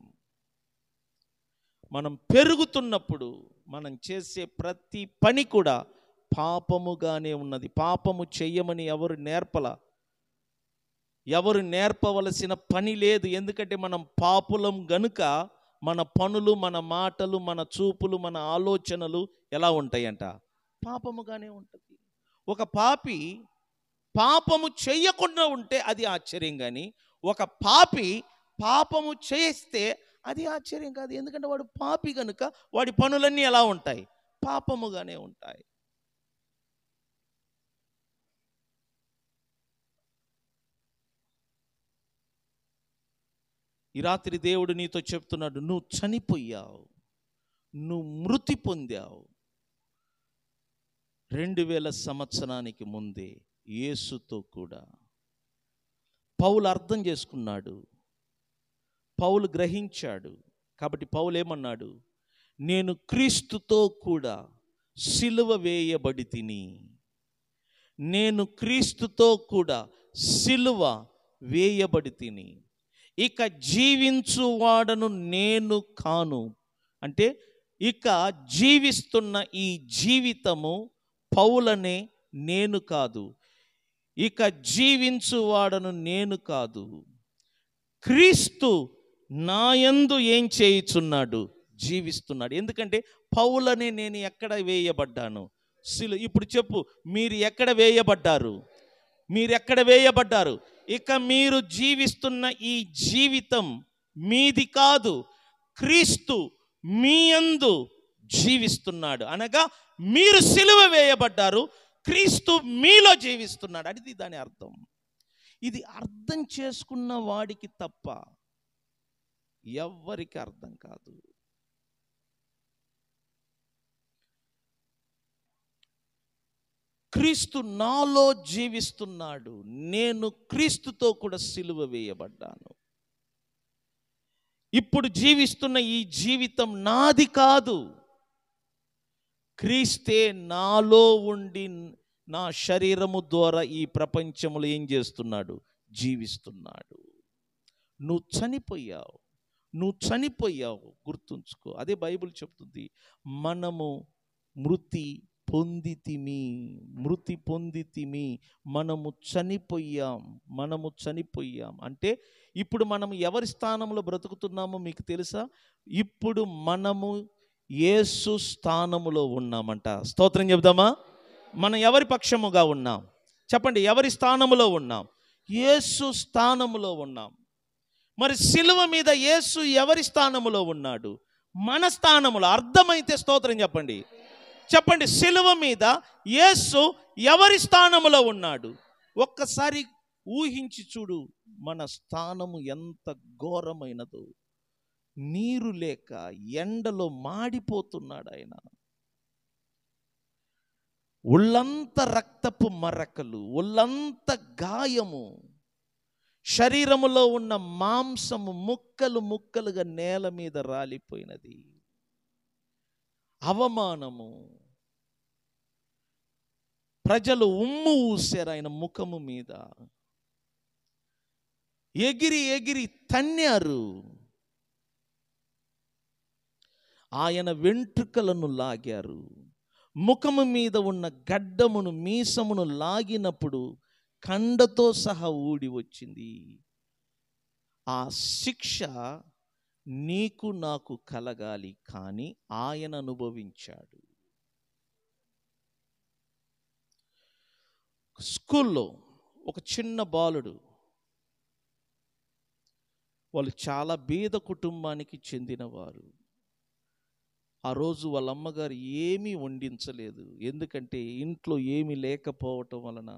Speaker 2: మనం పెరుగుతున్నప్పుడు మనం చేసే ప్రతి పని కూడా పాపముగానే ఉన్నది. పాపము చెయ్యమని ఎవరు నేర్పల, ఎవరు నేర్పవలసిన పని లేదు. ఎందుకంటే మనం పాపులం గనుక మన పనులు, మన మాటలు, మన చూపులు, మన ఆలోచనలు ఎలా ఉంటాయంట? పాపముగానే ఉంటుంది. ఒక పాపి పాపము చెయ్యకుండా ఉంటే అది ఆశ్చర్యం, కానీ ఒక పాపి పాపము చేస్తే అది ఆశ్చర్యం కాదు. ఎందుకంటే వాడు పాపి కనుక వాడి పనులన్నీ ఎలా ఉంటాయి? పాపముగానే ఉంటాయి. ఈ రాత్రి దేవుడు నీతో చెప్తున్నాడు, నువ్వు చనిపోయావు, నువ్వు మృతి పొందావు. రెండు వేల సంవత్సరానికి ముందే యేసుతో కూడా. పౌలు అర్థం చేసుకున్నాడు, పౌలు గ్రహించాడు. కాబట్టి పౌలు ఏమన్నాడు? నేను క్రీస్తుతో కూడా సిలువ వేయబడి తిని, నేను క్రీస్తుతో కూడా సిలువ వేయబడి తిని, ఇక జీవించువాడను నేను కాను. అంటే ఇక జీవిస్తున్న ఈ జీవితము పౌలనే, నేను కాదు. ఇక జీవించువాడను నేను కాదు, క్రీస్తు నాయందు ఏం చేయుచున్నాడు? జీవిస్తున్నాడు. ఎందుకంటే పౌలనే నేను ఎక్కడ వేయబడ్డాను? సిలువ. ఇప్పుడు చెప్పు, మీరు ఎక్కడ వేయబడ్డారు? మీరు ఎక్కడ వేయబడ్డారు? ఇక మీరు జీవిస్తున్న ఈ జీవితం మీది కాదు, క్రీస్తు మీ యందు జీవిస్తున్నాడు. అనగా మీరు సిలువ వేయబడ్డారు, క్రీస్తు మీలో జీవిస్తున్నాడు. అది దాని అర్థం. ఇది అర్థం చేసుకున్న వాడికి తప్ప ఎవ్వరికి అర్థం కాదు. క్రీస్తు నాలో జీవిస్తున్నాడు, నేను క్రీస్తుతో కూడా సిలువ వేయబడ్డాను. ఇప్పుడు జీవిస్తున్న ఈ జీవితం నాది కాదు, క్రీస్తే నాలో ఉండి నా శరీరము ద్వారా ఈ ప్రపంచంలో ఏం చేస్తున్నాడు? జీవిస్తున్నాడు. నువ్వు చనిపోయావు, నువ్వు చనిపోయావు గుర్తుంచుకో. అదే బైబిల్ చెప్తుంది, మనము మృతి పొందితిమి, మృతి పొందితిమి, మనము చనిపోయాం, మనము చనిపోయాం. అంటే ఇప్పుడు మనం ఎవరి స్థానంలో బ్రతుకుతున్నామో మీకు తెలుసా? ఇప్పుడు మనము యేసు స్థానములో ఉన్నామంట. స్తోత్రం చెప్దామా? మనం ఎవరి పక్షముగా ఉన్నాం చెప్పండి? ఎవరి స్థానములో ఉన్నాం? యేసు స్థానములో ఉన్నాం. మరి సిలువ మీద యేసు ఎవరి స్థానములో ఉన్నాడు? మన స్థానములో. అర్థమైతే స్తోత్రం చెప్పండి. చెప్పండి, సిలువ మీద యేసు ఎవరి స్థానములో ఉన్నాడు? ఒక్కసారి ఊహించి చూడు, మన స్థానము ఎంత ఘోరమైనదో. నీరు లేక ఎండలో మాడిపోతున్నాడు ఆయన. ఒళ్ళంత రక్తపు మరకలు, ఒళ్ళంత గాయము, శరీరములో ఉన్న మాంసము ముక్కలు ముక్కలుగా నేల మీద రాలిపోయినది. అవమానము, ప్రజలు ఉమ్ము ఊసారు ఆయన ముఖము మీద, ఎగిరి ఎగిరి తన్నారు. ఆయన వెంట్రుకలను లాగారు. ముఖము మీద ఉన్న గడ్డమును మీసమును లాగినప్పుడు కండతో సహా ఊడి వచ్చింది. ఆ శిక్ష నీకు నాకు కలగాలి, కానీ ఆయన అనుభవించాడు. స్కూల్లో ఒక చిన్న బాలుడు, వాళ్ళు చాలా బీద కుటుంబానికి చెందినవారు. ఆ రోజు వాళ్ళ అమ్మగారు ఏమీ వండించలేదు, ఎందుకంటే ఇంట్లో ఏమీ లేకపోవటం వలన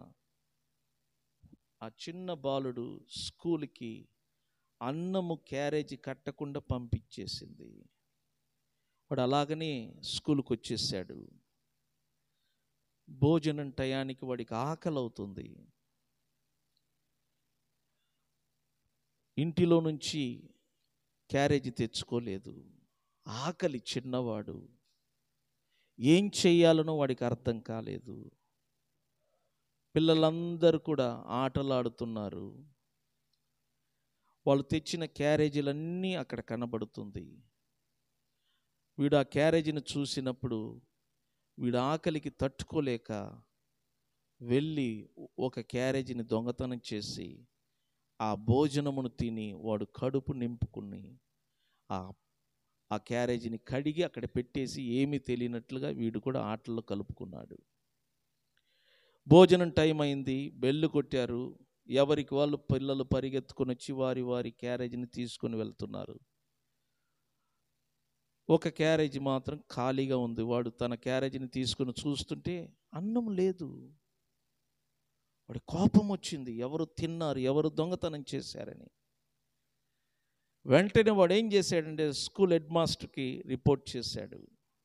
Speaker 2: ఆ చిన్న బాలుడు స్కూల్కి అన్నము క్యారేజీ కట్టకుండా పంపించేసింది. వాడు అలాగనే స్కూల్కి వచ్చేసాడు. భోజనం టయానికి వాడికి ఆకలి అవుతుంది. ఇంటిలో నుంచి క్యారేజీ తెచ్చుకోలేదు. ఆకలి, చిన్నవాడు, ఏం చెయ్యాలనో వాడికి అర్థం కాలేదు. పిల్లలందరూ కూడా ఆటలాడుతున్నారు. వాళ్ళు తెచ్చిన క్యారేజీలన్నీ అక్కడ కనబడుతుంది. వీడు ఆ క్యారేజీని చూసినప్పుడు వీడు ఆకలికి తట్టుకోలేక వెళ్ళి ఒక క్యారేజీని దొంగతనం చేసి ఆ భోజనమును తిని వాడు కడుపు నింపుకుని ఆ ఆ క్యారేజీని కడిగి అక్కడ పెట్టేసి ఏమీ తెలియనట్లుగా వీడు కూడా ఆటల్లో కలుపుకున్నాడు. భోజనం టైం అయింది, బెల్లు కొట్టారు. ఎవరికి వాళ్ళు పిల్లలు పరిగెత్తుకొని వచ్చి వారి వారి క్యారేజీని తీసుకొని వెళ్తున్నారు. ఒక క్యారేజీ మాత్రం ఖాళీగా ఉంది. వాడు తన క్యారేజీని తీసుకొని చూస్తుంటే అన్నం లేదు. వాడి కోపం వచ్చింది, ఎవరు తిన్నారు, ఎవరు దొంగతనం చేశారని. వెంటనే వాడు ఏం చేశాడంటే స్కూల్ హెడ్ మాస్టర్కి రిపోర్ట్ చేశాడు.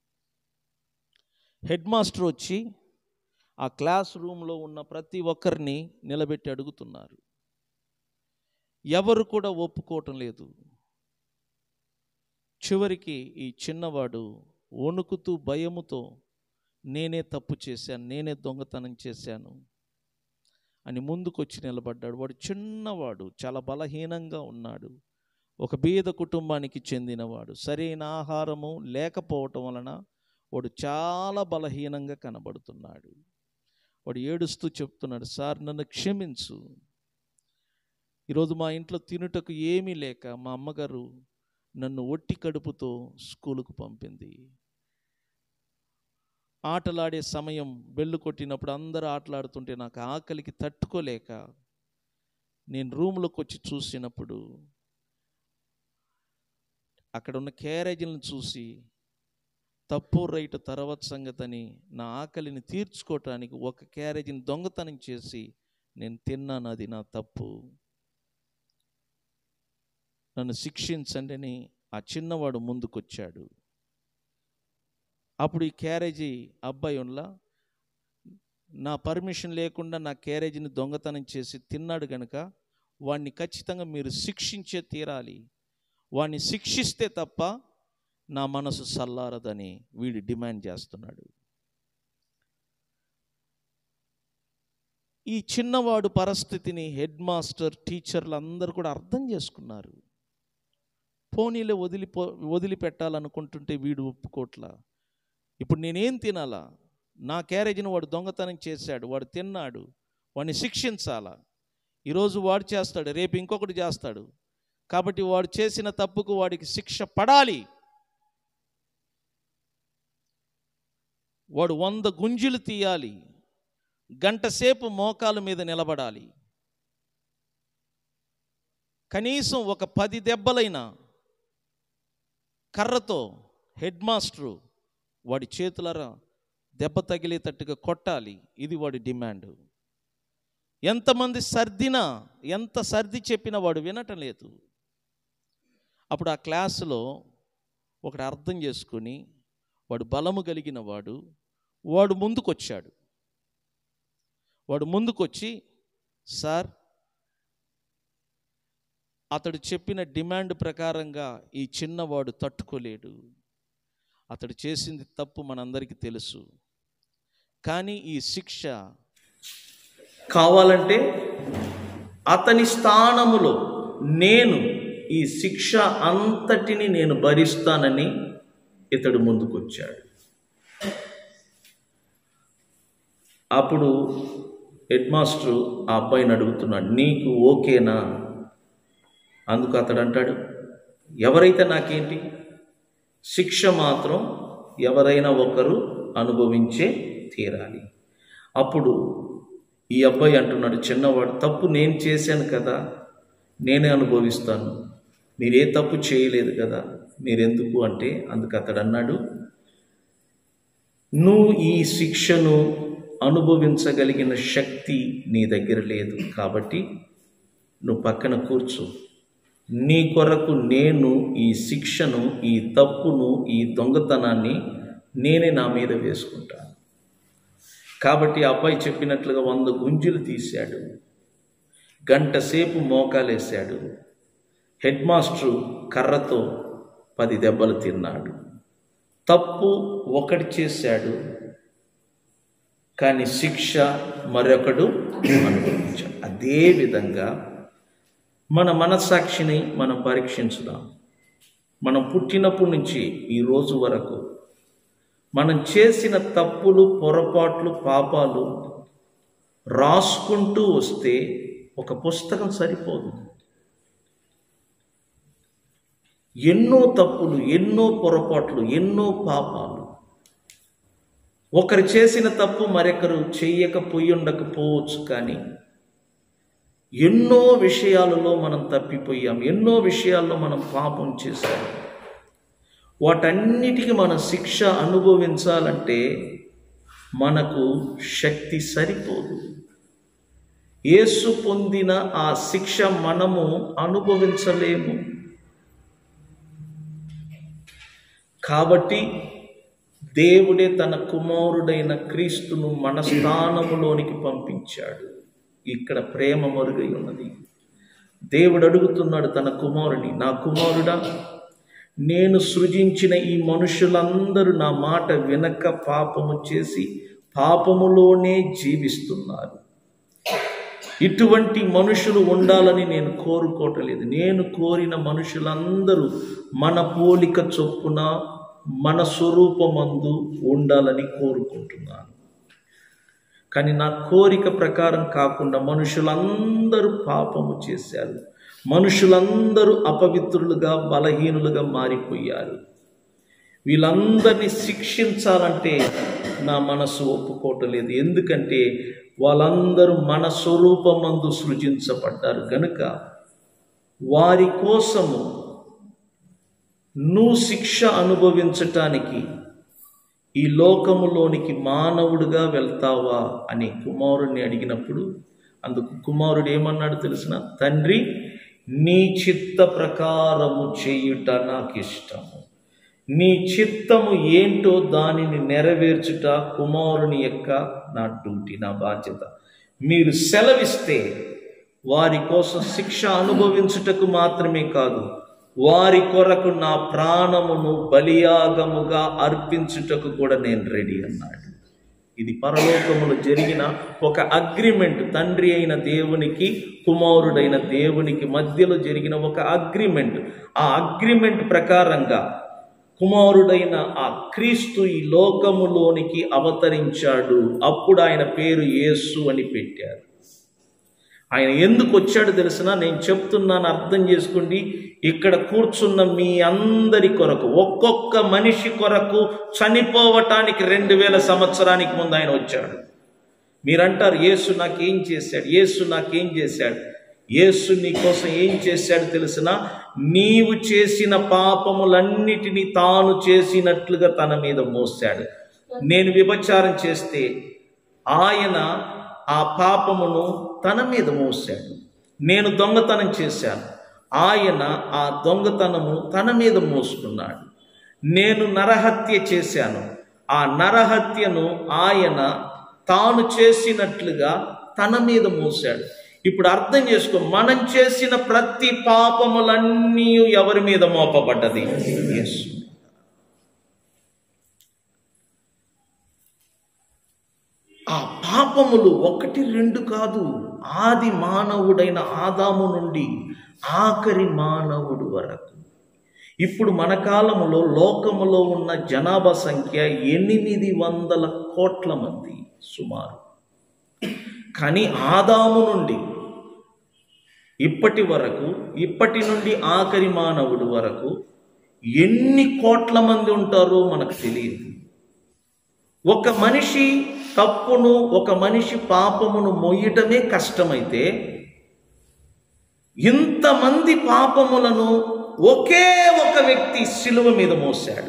Speaker 2: హెడ్ మాస్టర్ వచ్చి ఆ క్లాస్ రూమ్లో ఉన్న ప్రతి ఒక్కరిని నిలబెట్టి అడుగుతున్నారు. ఎవరు కూడా ఒప్పుకోవటం లేదు. చివరికి ఈ చిన్నవాడు వణుకుతూ భయముతో నేనే తప్పు చేశాను, నేనే దొంగతనం చేశాను అని ముందుకొచ్చి నిలబడ్డాడు. వాడు చిన్నవాడు, చాలా బలహీనంగా ఉన్నాడు. ఒక బీద కుటుంబానికి చెందినవాడు. సరైన ఆహారము లేకపోవటం వలన వాడు చాలా బలహీనంగా కనబడుతున్నాడు. వాడు ఏడుస్తూ చెప్తున్నాడు, సార్ నన్ను క్షమించు, ఈరోజు మా ఇంట్లో తినుటకు ఏమీ లేక మా అమ్మగారు నన్ను ఒట్టి కడుపుతో స్కూలుకు పంపింది. ఆటలాడే సమయం బెల్లు కొట్టినప్పుడు అందరూ ఆటలాడుతుంటే నాకు ఆకలికి తట్టుకోలేక నేను రూమ్లోకి వచ్చి చూసినప్పుడు అక్కడ ఉన్న క్యారేజీలను చూసి తప్పు రైట్ తర్వాత సంగతని నా ఆకలిని తీర్చుకోవటానికి ఒక క్యారేజీని దొంగతనం చేసి నేను తిన్నాను, అది నా తప్పు, నన్ను శిక్షించండి అని ఆ చిన్నవాడు ముందుకొచ్చాడు. అప్పుడు ఈ క్యారేజీ అబ్బాయి ఉన్లా నా పర్మిషన్ లేకుండా నా క్యారేజీని దొంగతనం చేసి తిన్నాడు కనుక వాడిని ఖచ్చితంగా మీరు శిక్షించే తీరాలి, వాడిని శిక్షిస్తే తప్ప నా మనసు సల్లారదని వీడు డిమాండ్ చేస్తున్నాడు. ఈ చిన్నవాడు పరిస్థితిని హెడ్ మాస్టర్, టీచర్లు అందరూ కూడా అర్థం చేసుకున్నారు. పోనీలే వదిలిపో వదిలిపెట్టాలనుకుంటుంటే వీడు ఒప్పుకోట్లా. ఇప్పుడు నేనేం తినాలా? నా క్యారేజీని వాడు దొంగతనం చేశాడు, వాడు తిన్నాడు, వాడిని శిక్షించాలా. ఈరోజు వాడు చేస్తాడు, రేపు ఇంకొకటి చేస్తాడు. కాబట్టి వాడు చేసిన తప్పుకు వాడికి శిక్ష పడాలి. వాడు వంద గుంజులు తీయాలి, గంట సేపు మోకాల మీద నిలబడాలి, కనీసం ఒక పది దెబ్బలైనా కర్రతో హెడ్ మాస్టరు వాడి చేతులరా దెబ్బ తగిలేటట్టుగా కొట్టాలి. ఇది వాడి డిమాండ్. ఎంతమంది సర్దినా, ఎంత సర్ది చెప్పినా వాడు వినటం లేదు. అప్పుడు ఆ క్లాసులో ఒకడు అర్థం చేసుకొని, వాడు బలము కలిగిన వాడు వాడు ముందుకొచ్చాడు. వాడు ముందుకొచ్చి, సార్ అతడు చెప్పిన డిమాండ్ ప్రకారంగా ఈ చిన్నవాడు తట్టుకోలేడు, అతడు చేసింది తప్పు మనందరికీ తెలుసు, కానీ ఈ శిక్ష కావాలంటే అతని స్థానములో నేను ఈ శిక్ష అంతటిని నేను భరిస్తానని ఇతడు ముందుకొచ్చాడు. అప్పుడు హెడ్ మాస్టర్ ఆ అబ్బాయిని అడుగుతున్నాడు, నీకు ఓకేనా? అందుకు అతడు అంటాడు, ఎవరైతే నాకేంటి, శిక్ష మాత్రం ఎవరైనా ఒకరు అనుభవించే తీరాలి. అప్పుడు ఈ అబ్బాయి అంటున్నాడు, చిన్నవాడు, తప్పు నేను చేశాను కదా, నేనే అనుభవిస్తాను, మీరే తప్పు చేయలేదు కదా, మీరెందుకు అంటే, అందుకు అతడు అన్నాడు, నువ్వు ఈ శిక్షను అనుభవించగలిగిన శక్తి నీ దగ్గర లేదు, కాబట్టి నువ్వు పక్కన కూర్చో, నీ కొరకు నేను ఈ శిక్షను, ఈ తప్పును, ఈ దొంగతనాన్ని నేనే నా మీద వేసుకుంటాను. కాబట్టి ఆ అబ్బాయి చెప్పినట్లుగా వంద గుంజులు తీశాడు, గంట సేపు మోకాలేశాడు, హెడ్ మాస్టరు కర్రతో పది దెబ్బలు తిన్నాడు. తప్పు ఒకటి చేశాడు, కానీ శిక్ష మరొకడు అనుభవించాడు. అదేవిధంగా మన మనస్సాక్షిని మనం పరీక్షించుదాం. మనం పుట్టినప్పటి నుంచి ఈ రోజు వరకు మనం చేసిన తప్పులు, పొరపాట్లు, పాపాలు రాసుకుంటూ వస్తే ఒక పుస్తకం సరిపోదు. ఎన్నో తప్పులు, ఎన్నో పొరపాట్లు, ఎన్నో పాపాలు. ఒకరు చేసిన తప్పు మరొకరు చెయ్యకపోయి ఉండకపోవచ్చు, కానీ ఎన్నో విషయాలలో మనం తప్పిపోయాం, ఎన్నో విషయాల్లో మనం పాపం చేశాం. వాటన్నిటికీ మనం శిక్ష అనుభవించాలంటే మనకు శక్తి సరిపోదు. యేసు పొందిన ఆ శిక్ష మనము అనుభవించలేము. కాబట్టి దేవుడే తన కుమారుడైన క్రీస్తును మన స్థానములోనికి పంపించాడు. ఇక్కడ ప్రేమ మరుగై ఉన్నది. దేవుడు అడుగుతున్నాడు తన కుమారుని, నా కుమారుడా, నేను సృజించిన ఈ మనుషులందరూ నా మాట వినక పాపము చేసి పాపములోనే జీవిస్తున్నారు. ఇటువంటి మనుషులు ఉండాలని నేను కోరుకోవట్లేదు. నేను కోరిన మనుషులందరూ మన పోలిక చొప్పున మన స్వరూపమందు ఉండాలని కోరుకుంటున్నాను. కానీ నా కోరిక ప్రకారం కాకుండా మనుషులందరూ పాపము చేశారు, మనుషులందరూ అపవిత్రులుగా, బలహీనులుగా మారిపోయారు. వీళ్ళందరినీ శిక్షించాలంటే నా మనసు ఒప్పుకోవట్లేదు. ఎందుకంటే వాళ్ళందరూ మన స్వరూపమందు సృజించబడ్డారు గనుక వారి కోసము నువ్వు శిక్ష అనుభవించటానికి ఈ లోకములోనికి మానవుడిగా వెళ్తావా అని కుమారుడిని అడిగినప్పుడు అందుకు కుమారుడు ఏమన్నాడు తెలిసిన? తండ్రి, నీ చిత్త ప్రకారము చేయుట నాకు ఇష్టము. నీ చిత్తము ఏంటో దానిని నెరవేర్చుట కుమారుని యొక్క నా డ్యూటీ, నా బాధ్యత. మీరు సెలవిస్తే వారి కోసం శిక్ష అనుభవించుటకు మాత్రమే కాదు, వారి కొరకు నా ప్రాణమును బలియాగముగా అర్పించుటకు కూడా నేను రెడీ అన్నాడు. ఇది పరలోకములో జరిగిన ఒక అగ్రిమెంట్. తండ్రి అయిన దేవునికి, కుమారుడైన దేవునికి మధ్యలో జరిగిన ఒక అగ్రిమెంట్. ఆ అగ్రిమెంట్ ప్రకారంగా కుమారుడైన ఆ క్రీస్తు ఈ లోకములోనికి అవతరించాడు. అప్పుడు ఆయన పేరు యేసు అని పెట్టారు. ఆయన ఎందుకు వచ్చాడు తెలిసిన? నేను చెప్తున్నాను, అర్థం చేసుకోండి. ఇక్కడ కూర్చున్న మీ అందరి కొరకు, ఒక్కొక్క మనిషి కొరకు చనిపోవటానికి రెండు వేల సంవత్సరానికి ముందు ఆయన వచ్చాడు. మీరంటారు, యేసు నాకేం చేశాడు, యేసు నాకేం చేశాడు. యేసు నీ కోసం ఏం చేశాడు తెలిసిన? నీవు చేసిన పాపములన్నిటినీ తాను చేసినట్లుగా తన మీద మోసాడు. నేను వ్యభిచారం చేస్తే ఆయన ఆ పాపమును తన మీద మోసాడు. నేను దొంగతనం చేశాను, ఆయన ఆ దొంగతనము తన మీద మోసుకున్నాడు. నేను నరహత్య చేశాను, ఆ నరహత్యను ఆయన తాను చేసినట్లుగా తన మీద మోసాడు. ఇప్పుడు అర్థం చేసుకో, మనం చేసిన ప్రతి పాపములన్నీ ఎవరి మీద మోపబడ్డది? యేసు. ఆ పాపములు ఒకటి రెండు కాదు, ఆది మానవుడైన ఆదాము నుండి ఆఖరి మానవుడు వరకు. ఇప్పుడు మన కాలములో లోకములో ఉన్న జనాభా సంఖ్య ఎనిమిది వందల కోట్ల మంది సుమారు. కానీ ఆదాము నుండి ఇప్పటి వరకు, ఇప్పటి నుండి ఆఖరి మానవుడు వరకు ఎన్ని కోట్ల మంది ఉంటారో మనకు తెలియదు. ఒక మనిషి తప్పును, ఒక మనిషి పాపమును మోయటమే కష్టమైతే ఇంతమంది పాపములను ఒకే ఒక వ్యక్తి శిలువ మీద మోసాడు.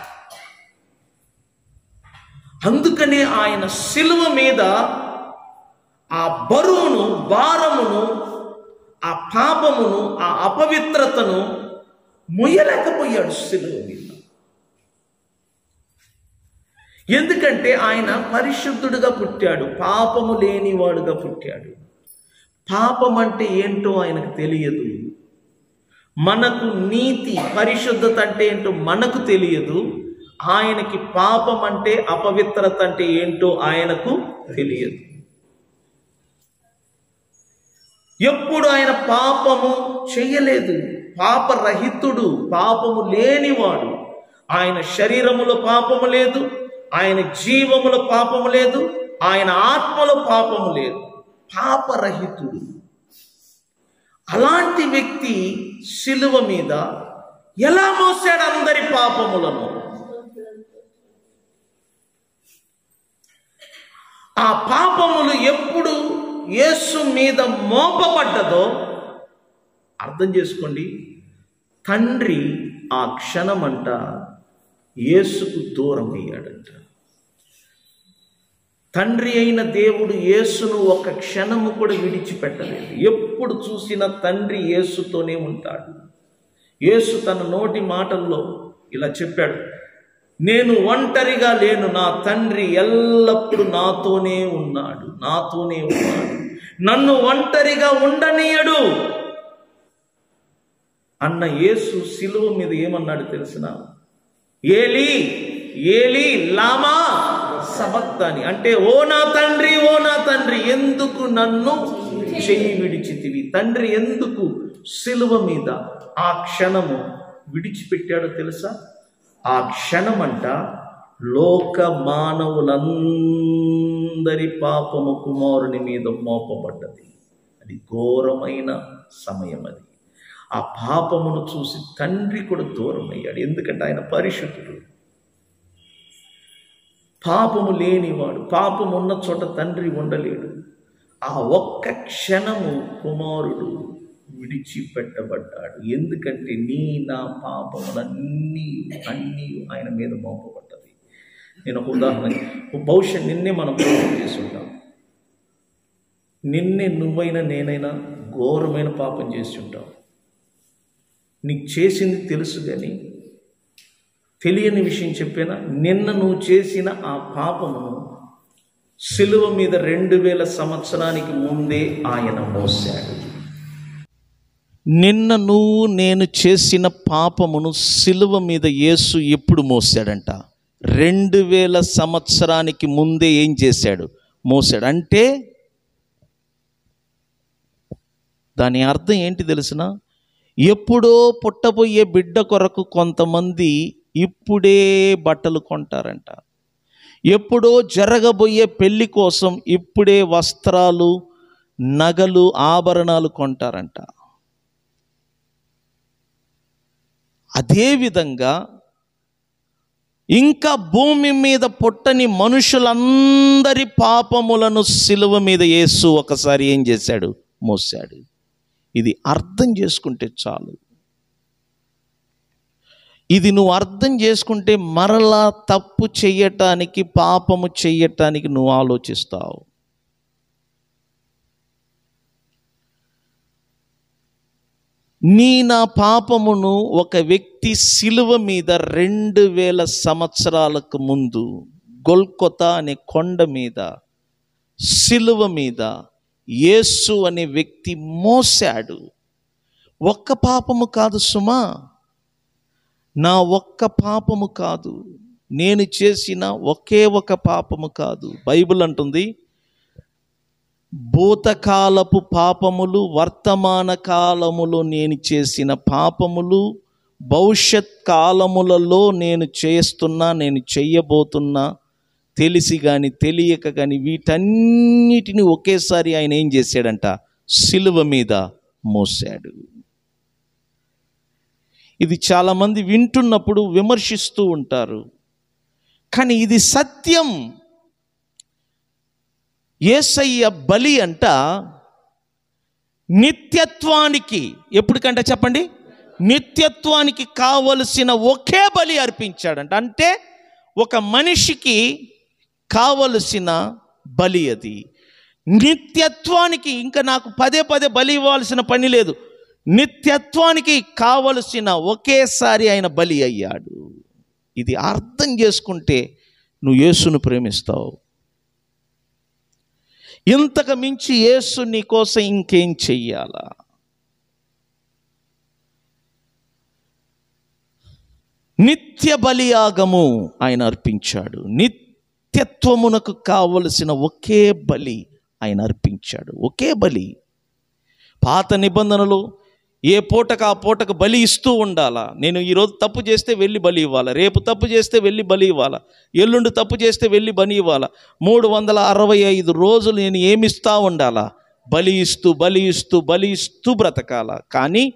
Speaker 2: అందుకనే ఆయన శిలువ మీద ఆ బరువును, భారమును, ఆ పాపమును, ఆ అపవిత్రతను మొయ్యలేకపోయాడు శిలువ మీద. ఎందుకంటే ఆయన పరిశుద్ధుడుగా పుట్టాడు, పాపము లేనివాడుగా పుట్టాడు. పాపం అంటే ఏంటో ఆయనకు తెలియదు. మనకు నీతి, పరిశుద్ధత అంటే ఏంటో మనకు తెలియదు. ఆయనకి పాపం అంటే, అపవిత్రత అంటే ఏంటో ఆయనకు తెలియదు. ఎప్పుడు ఆయన పాపము చేయలేదు, పాపరహితుడు, పాపము లేనివాడు. ఆయన శరీరములో పాపము లేదు, ఆయన జీవములో పాపము లేదు, ఆయన ఆత్మలో పాపము లేదు, పాపరహితుడు. అలాంటి వ్యక్తి శిలువ మీద ఎలా మోసాడు అందరి పాపములను? ఆ పాపములు ఎప్పుడు యేసు మీద మోపబడ్డదో అర్థం చేసుకోండి. తండ్రి ఆ క్షణమంట యేసుకు దూరం అయ్యాడంట. తండ్రి అయిన దేవుడు యేసును ఒక క్షణము కూడా విడిచిపెట్టలేదు. ఎప్పుడు చూసినా తండ్రి యేసుతోనే ఉంటాడు. యేసు తన నోటి మాటల్లో ఇలా చెప్పాడు, నేను ఒంటరిగా లేను, నా తండ్రి ఎల్లప్పుడూ నాతోనే ఉన్నాడు, నాతోనే ఉన్నాడు, నన్ను ఒంటరిగా ఉండనీయడు అన్న యేసు శిలువ మీద ఏమన్నాడు తెలిసిన? ఏలీ ఏలీ లామా సబక్తాని, అంటే ఓ నా తండ్రి, ఓ నా తండ్రి, ఎందుకు నన్ను చెయ్యి విడిచితివి? తండ్రి ఎందుకు శిలువ మీద ఆ క్షణము విడిచిపెట్టాడో తెలుసా? ఆ క్షణమంట లోక మానవులందరి పాపము కుమారుని మీద మోపబడ్డది. అది ఘోరమైన సమయం. అది ఆ పాపమును చూసి తండ్రి కూడా దూరం అయ్యాడు. ఎందుకంటే ఆయన పరిశుద్ధుడు, పాపము లేనివాడు. పాపము ఉన్న చోట తండ్రి ఉండలేడు. ఆ ఒక్క క్షణము కుమారుడు విడిచిపెట్టబడ్డాడు. ఎందుకంటే నీ నా పాపములన్నీ అన్నీ ఆయన మీద మోపబడ్డది. నేను ఒక ఉదాహరణ, బహుశా నిన్నే మనం పాపం చేస్తుంటాం. నిన్నే నువ్వైనా నేనైనా ఘోరమైన పాపం చేసి ఉంటాం. నీకు చేసింది తెలుసు కానీ తెలియని విషయం చెప్పినా, నిన్న నువ్వు చేసిన ఆ పాపమును సిలువ మీద రెండు వేల సంవత్సరానికి ముందే ఆయన మోసాడు. నిన్న నువ్వు నేను చేసిన పాపమును సిలువ మీద యేసు ఎప్పుడు మోసాడంట? రెండు వేల సంవత్సరానికి ముందే ఏం చేశాడు? మోసాడు. అంటే దాని అర్థం ఏంటి తెలిసిన? ఎప్పుడో పుట్టబోయే బిడ్డ కొరకు కొంతమంది ఇప్పుడే బట్టలు కొంటారంట. ఎప్పుడో జరగబోయే పెళ్లి కోసం ఇప్పుడే వస్త్రాలు, నగలు, ఆభరణాలు కొంటారంట. అదేవిధంగా ఇంకా భూమి మీద పుట్టని మనుషులందరి పాపములను సిలువ మీద యేసు ఒకసారి ఏం చేశాడు? మోసాడు. ఇది అర్థం చేసుకుంటే చాలు. ఇది నువ్వు అర్థం చేసుకుంటే మరలా తప్పు చెయ్యటానికి, పాపము చెయ్యటానికి నువ్వు ఆలోచిస్తావు. నీ నా పాపమును ఒక వ్యక్తి సిలువ మీద రెండు వేల సంవత్సరాలకు ముందు గొల్కొతా అనే కొండ మీద, సిలువ మీద యేసు అనే వ్యక్తి మోసాడు. ఒక్క పాపము కాదు సుమా, నా ఒక్క పాపము కాదు, నేను చేసిన ఒకే ఒక పాపము కాదు. బైబిల్ అంటుంది, భూతకాలపు పాపములు, వర్తమాన కాలములో నేను చేసిన పాపములు, భవిష్యత్ కాలములలో నేను చేస్తున్నా, నేను చెయ్యబోతున్నా, తెలిసి కానీ తెలియక కానీ వీటన్నిటిని ఒకేసారి ఆయన ఏం చేశాడంట? సిలువ మీద మోసాడు. ఇది చాలామంది వింటున్నప్పుడు విమర్శిస్తూ ఉంటారు, కానీ ఇది సత్యం. యేసయ్య బలి అంట నిత్యత్వానికి, ఎప్పటికంట చెప్పండి, నిత్యత్వానికి కావలసిన ఒకే బలి అర్పించాడంట. అంటే ఒక మనిషికి కావలసిన బలి అది. నిత్యత్వానికి ఇంకా నాకు పదే పదే బలి ఇవ్వాల్సిన పని లేదు. నిత్యత్వానికి కావలసిన ఒకేసారి ఆయన బలి అయ్యాడు. ఇది అర్థం చేసుకుంటే నువ్వు యేసును ప్రేమిస్తావు. ఇంతకు మించి యేసు నీ కోసం ఇంకేం చెయ్యాలా? నిత్య బలియాగము ఆయన అర్పించాడు. నిత్యత్వమునకు కావలసిన ఒకే బలి ఆయన అర్పించాడు. ఒకే బలి. పాత నిబంధనలు ఏ పూటకు ఆ పూటకు బలి ఇస్తూ ఉండాలా. నేను ఈరోజు తప్పు చేస్తే వెళ్ళి బలి ఇవ్వాలా, రేపు తప్పు చేస్తే వెళ్ళి బలి ఇవ్వాలా, ఎల్లుండి తప్పు చేస్తే వెళ్ళి బలి ఇవ్వాలా. మూడు వందల అరవై ఐదు రోజులు నేను ఏమిస్తూ ఉండాలా? బలి ఇస్తూ బలి ఇస్తూ బలి ఇస్తూ బ్రతకాల. కానీ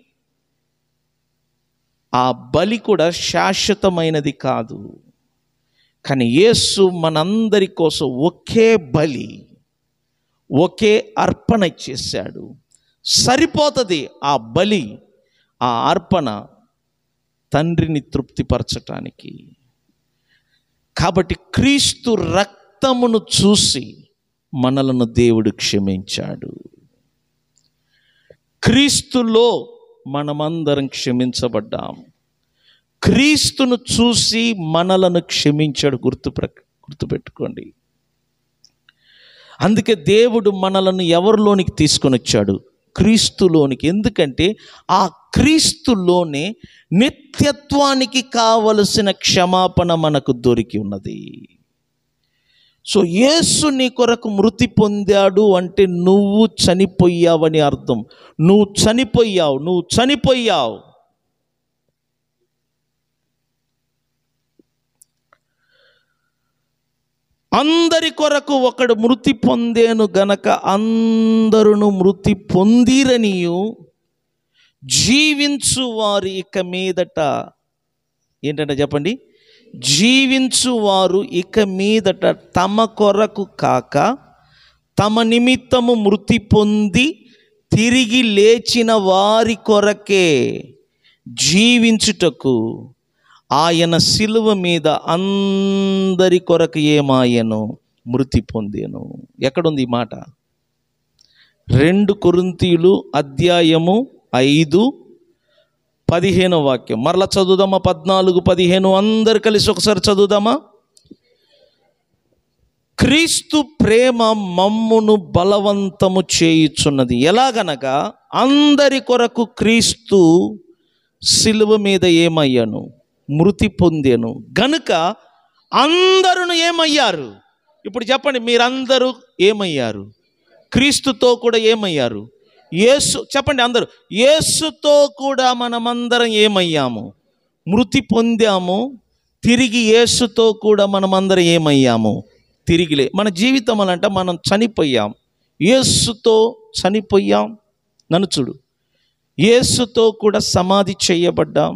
Speaker 2: ఆ బలి కూడా శాశ్వతమైనది కాదు. కానీ యేసు మనందరి కోసం ఒకే బలి, ఒకే అర్పణ చేశాడు. సరిపోతుంది ఆ బలి, ఆ అర్పణ తండ్రిని తృప్తిపరచటానికి. కాబట్టి క్రీస్తు రక్తమును చూసి మనలను దేవుడు క్షమించాడు. క్రీస్తులో మనమందరం క్షమించబడ్డాం. క్రీస్తును చూసి మనలను క్షమించాడు. గుర్తు గుర్తుపెట్టుకోండి. అందుకే దేవుడు మనలను ఎవరిలోనికి తీసుకొని వచ్చాడు? క్రీస్తులోనికి. ఎందుకంటే ఆ క్రీస్తులోనే నిత్యత్వానికి కావలసిన క్షమాపణ మనకు దొరికి ఉన్నది. సో యేసు నీ కొరకు మృతి పొందాడు అంటే నువ్వు చనిపోయావని అర్థం. నువ్వు చనిపోయావు, నువ్వు చనిపోయావు. అందరి కొరకు ఒకడు మృతి పొందేను గనక అందరును మృతి పొందిరనియు జీవించు వారు ఇక మీదట ఏంటంటే చెప్పండి, జీవించు వారు ఇక మీదట తమ కొరకు కాక తమ నిమిత్తము మృతి పొంది తిరిగి లేచిన వారి కొరకే జీవించుటకు ఆయన సిలువ మీద అందరి కొరకు ఏమాయను, మృతి పొందెను. ఎక్కడుంది ఈ మాట? రెండు కొరింథీయులు అధ్యాయము ఐదు పదిహేను వాక్యం. మరలా చదువుదామా? పద్నాలుగు పదిహేను అందరు కలిసి ఒకసారి చదువుదామా? క్రీస్తు ప్రేమ మమ్మును బలవంతము చేయుచున్నది, ఎలాగనగా అందరి కొరకు క్రీస్తు సిలువ మీద ఏమయ్యాను, మృతి పొందెను గనుక అందరూ ఏమయ్యారు? ఇప్పుడు చెప్పండి, మీరందరూ ఏమయ్యారు? క్రీస్తుతో కూడా ఏమయ్యారు? యేసు, చెప్పండి అందరూ, యేసుతో కూడా మనమందరం ఏమయ్యాము? మృతి పొందాము. తిరిగి యేసుతో కూడా మనమందరం ఏమయ్యాము? తిరిగిలే. మన జీవితం అనంట మనం చనిపోయాం, యేసుతో చనిపోయాం. నన్ను చూడు, యేసుతో కూడా సమాధి చేయబడ్డాం,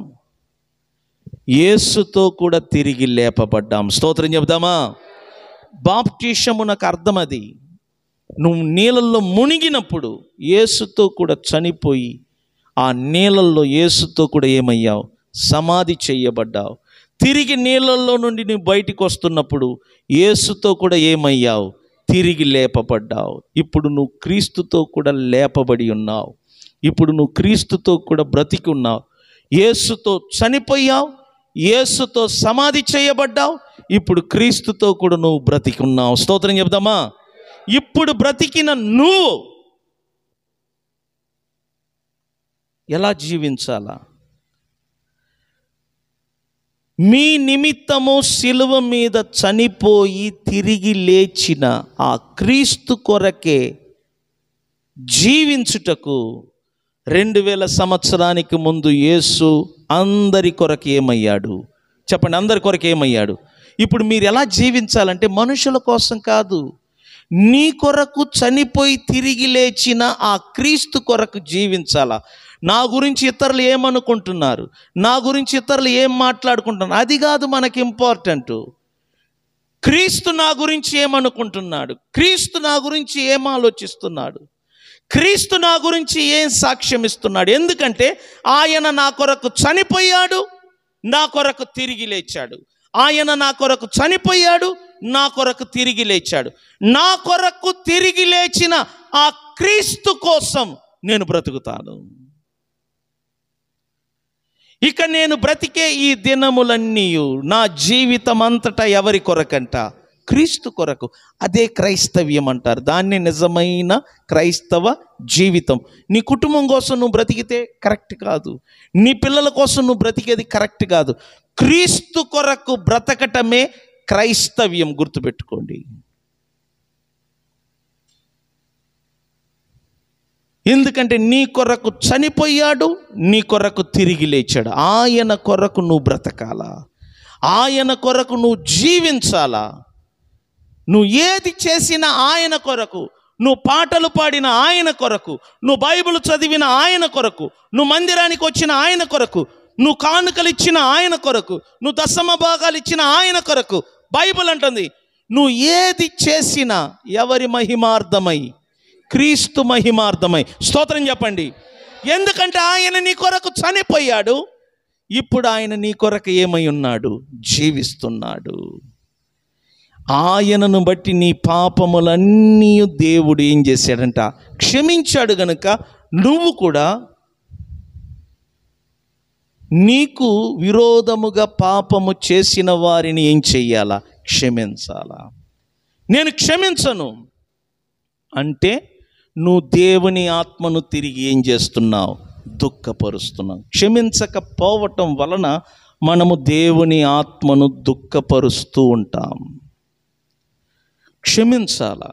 Speaker 2: యేసుతో కూడా తిరిగి లేపబడ్డాం. స్తోత్రం చెబుదామా? బాప్టిసమునకు అర్థం అది. నువ్వు నీళ్ళల్లో మునిగినప్పుడు యేసుతో కూడా చనిపోయి ఆ నీళ్ళల్లో యేసుతో కూడా ఏమయ్యావు? సమాధి చేయబడ్డావు. తిరిగి నీళ్ళల్లో నుండి నువ్వు బయటికి వస్తున్నప్పుడు యేసుతో కూడా ఏమయ్యావు? తిరిగి లేపబడ్డావు. ఇప్పుడు నువ్వు క్రీస్తుతో కూడా లేపబడి ఉన్నావు. ఇప్పుడు నువ్వు క్రీస్తుతో కూడా బ్రతికి ఉన్నావు. యేసుతో చనిపోయావు, యేసుతో సమాధి చేయబడ్డావు. ఇప్పుడు క్రీస్తుతో కూడా నువ్వు బ్రతికి ఉన్నావు. స్తోత్రం చెప్దామా? ఇప్పుడు బ్రతికిన నువ్వు ఎలా జీవించాలా? మీ నిమిత్తము సిలువ మీద చనిపోయి తిరిగి లేచిన ఆ క్రీస్తు కొరకే జీవించుటకు రెండు వేల సంవత్సరానికి ముందు యేసు అందరి కొరకు ఏమయ్యాడు? చెప్పండి, అందరి కొరకు ఏమయ్యాడు? ఇప్పుడు మీరు ఎలా జీవించాలంటే మనుషుల కోసం కాదు, నీ కొరకు చనిపోయి తిరిగి లేచిన ఆ క్రీస్తు కొరకు జీవించాలా. నా గురించి ఇతరులు ఏమనుకుంటున్నారు, నా గురించి ఇతరులు ఏం మాట్లాడుకుంటున్నారు, అది కాదు మనకి ఇంపార్టెంట్. క్రీస్తు నా గురించి ఏమనుకుంటున్నాడు, క్రీస్తు నా గురించి ఏం ఆలోచిస్తున్నాడు, క్రీస్తు నా గురించి ఏం సాక్ష్యం ఇస్తున్నాడు. ఎందుకంటే ఆయన నా కొరకు చనిపోయాడు, నా కొరకు తిరిగి లేచాడు. ఆయన నా కొరకు చనిపోయాడు, నా కొరకు తిరిగి లేచాడు. నా కొరకు తిరిగి లేచిన ఆ క్రీస్తు కోసం నేను బ్రతుకుతాను. ఇక నేను బ్రతికే ఈ దినములన్నీ నా జీవితం అంతటా ఎవరి కొరకంట? క్రీస్తు కొరకు. అదే క్రైస్తవ్యం అంటారు. దాన్ని నిజమైన క్రైస్తవ జీవితం. నీ కుటుంబం కోసం నువ్వు బ్రతికితే కరెక్ట్ కాదు, నీ పిల్లల కోసం నువ్వు బ్రతికేది కరెక్ట్ కాదు. క్రీస్తు కొరకు బ్రతకటమే క్రైస్తవ్యం. గుర్తుపెట్టుకోండి. ఎందుకంటే నీ కొరకు చనిపోయాడు, నీ కొరకు తిరిగి లేచాడు. ఆయన కొరకు నువ్వు బ్రతకాలా, ఆయన కొరకు నువ్వు జీవించాలా. నువ్వు ఏది చేసినా ఆయన కొరకు, నువ్వు పాటలు పాడిన ఆయన కొరకు, నువ్వు బైబిల్ చదివిన ఆయన కొరకు, నువ్వు మందిరానికి వచ్చిన ఆయన కొరకు, నువ్వు కానుకలు ఇచ్చిన ఆయన కొరకు, నువ్వు దశమ భాగాలు ఇచ్చిన ఆయన కొరకు. బైబిల్ అంటుంది, నువ్వు ఏది చేసినా ఎవరి మహిమార్థమై? క్రీస్తు మహిమార్థమై. స్తోత్రం చెప్పండి. ఎందుకంటే ఆయన నీ కొరకు చనిపోయాడు, ఇప్పుడు ఆయన నీ కొరకు ఏమై ఉన్నాడు? జీవిస్తున్నాడు. ఆయనను బట్టి నీ పాపములన్నీ దేవుడు ఏం చేశాడంట? క్షమించాడు. గనుక నువ్వు కూడా నీకు విరోధముగా పాపము చేసిన వారిని ఏం చెయ్యాలా? క్షమించాలా. నేను క్షమించను అంటే నువ్వు దేవుని ఆత్మను తిరిగి ఏం చేస్తున్నావు? దుఃఖపరుస్తున్నావు. క్షమించకపోవటం వలన మనము దేవుని ఆత్మను దుఃఖపరుస్తూ ఉంటాం. క్షమించాలా.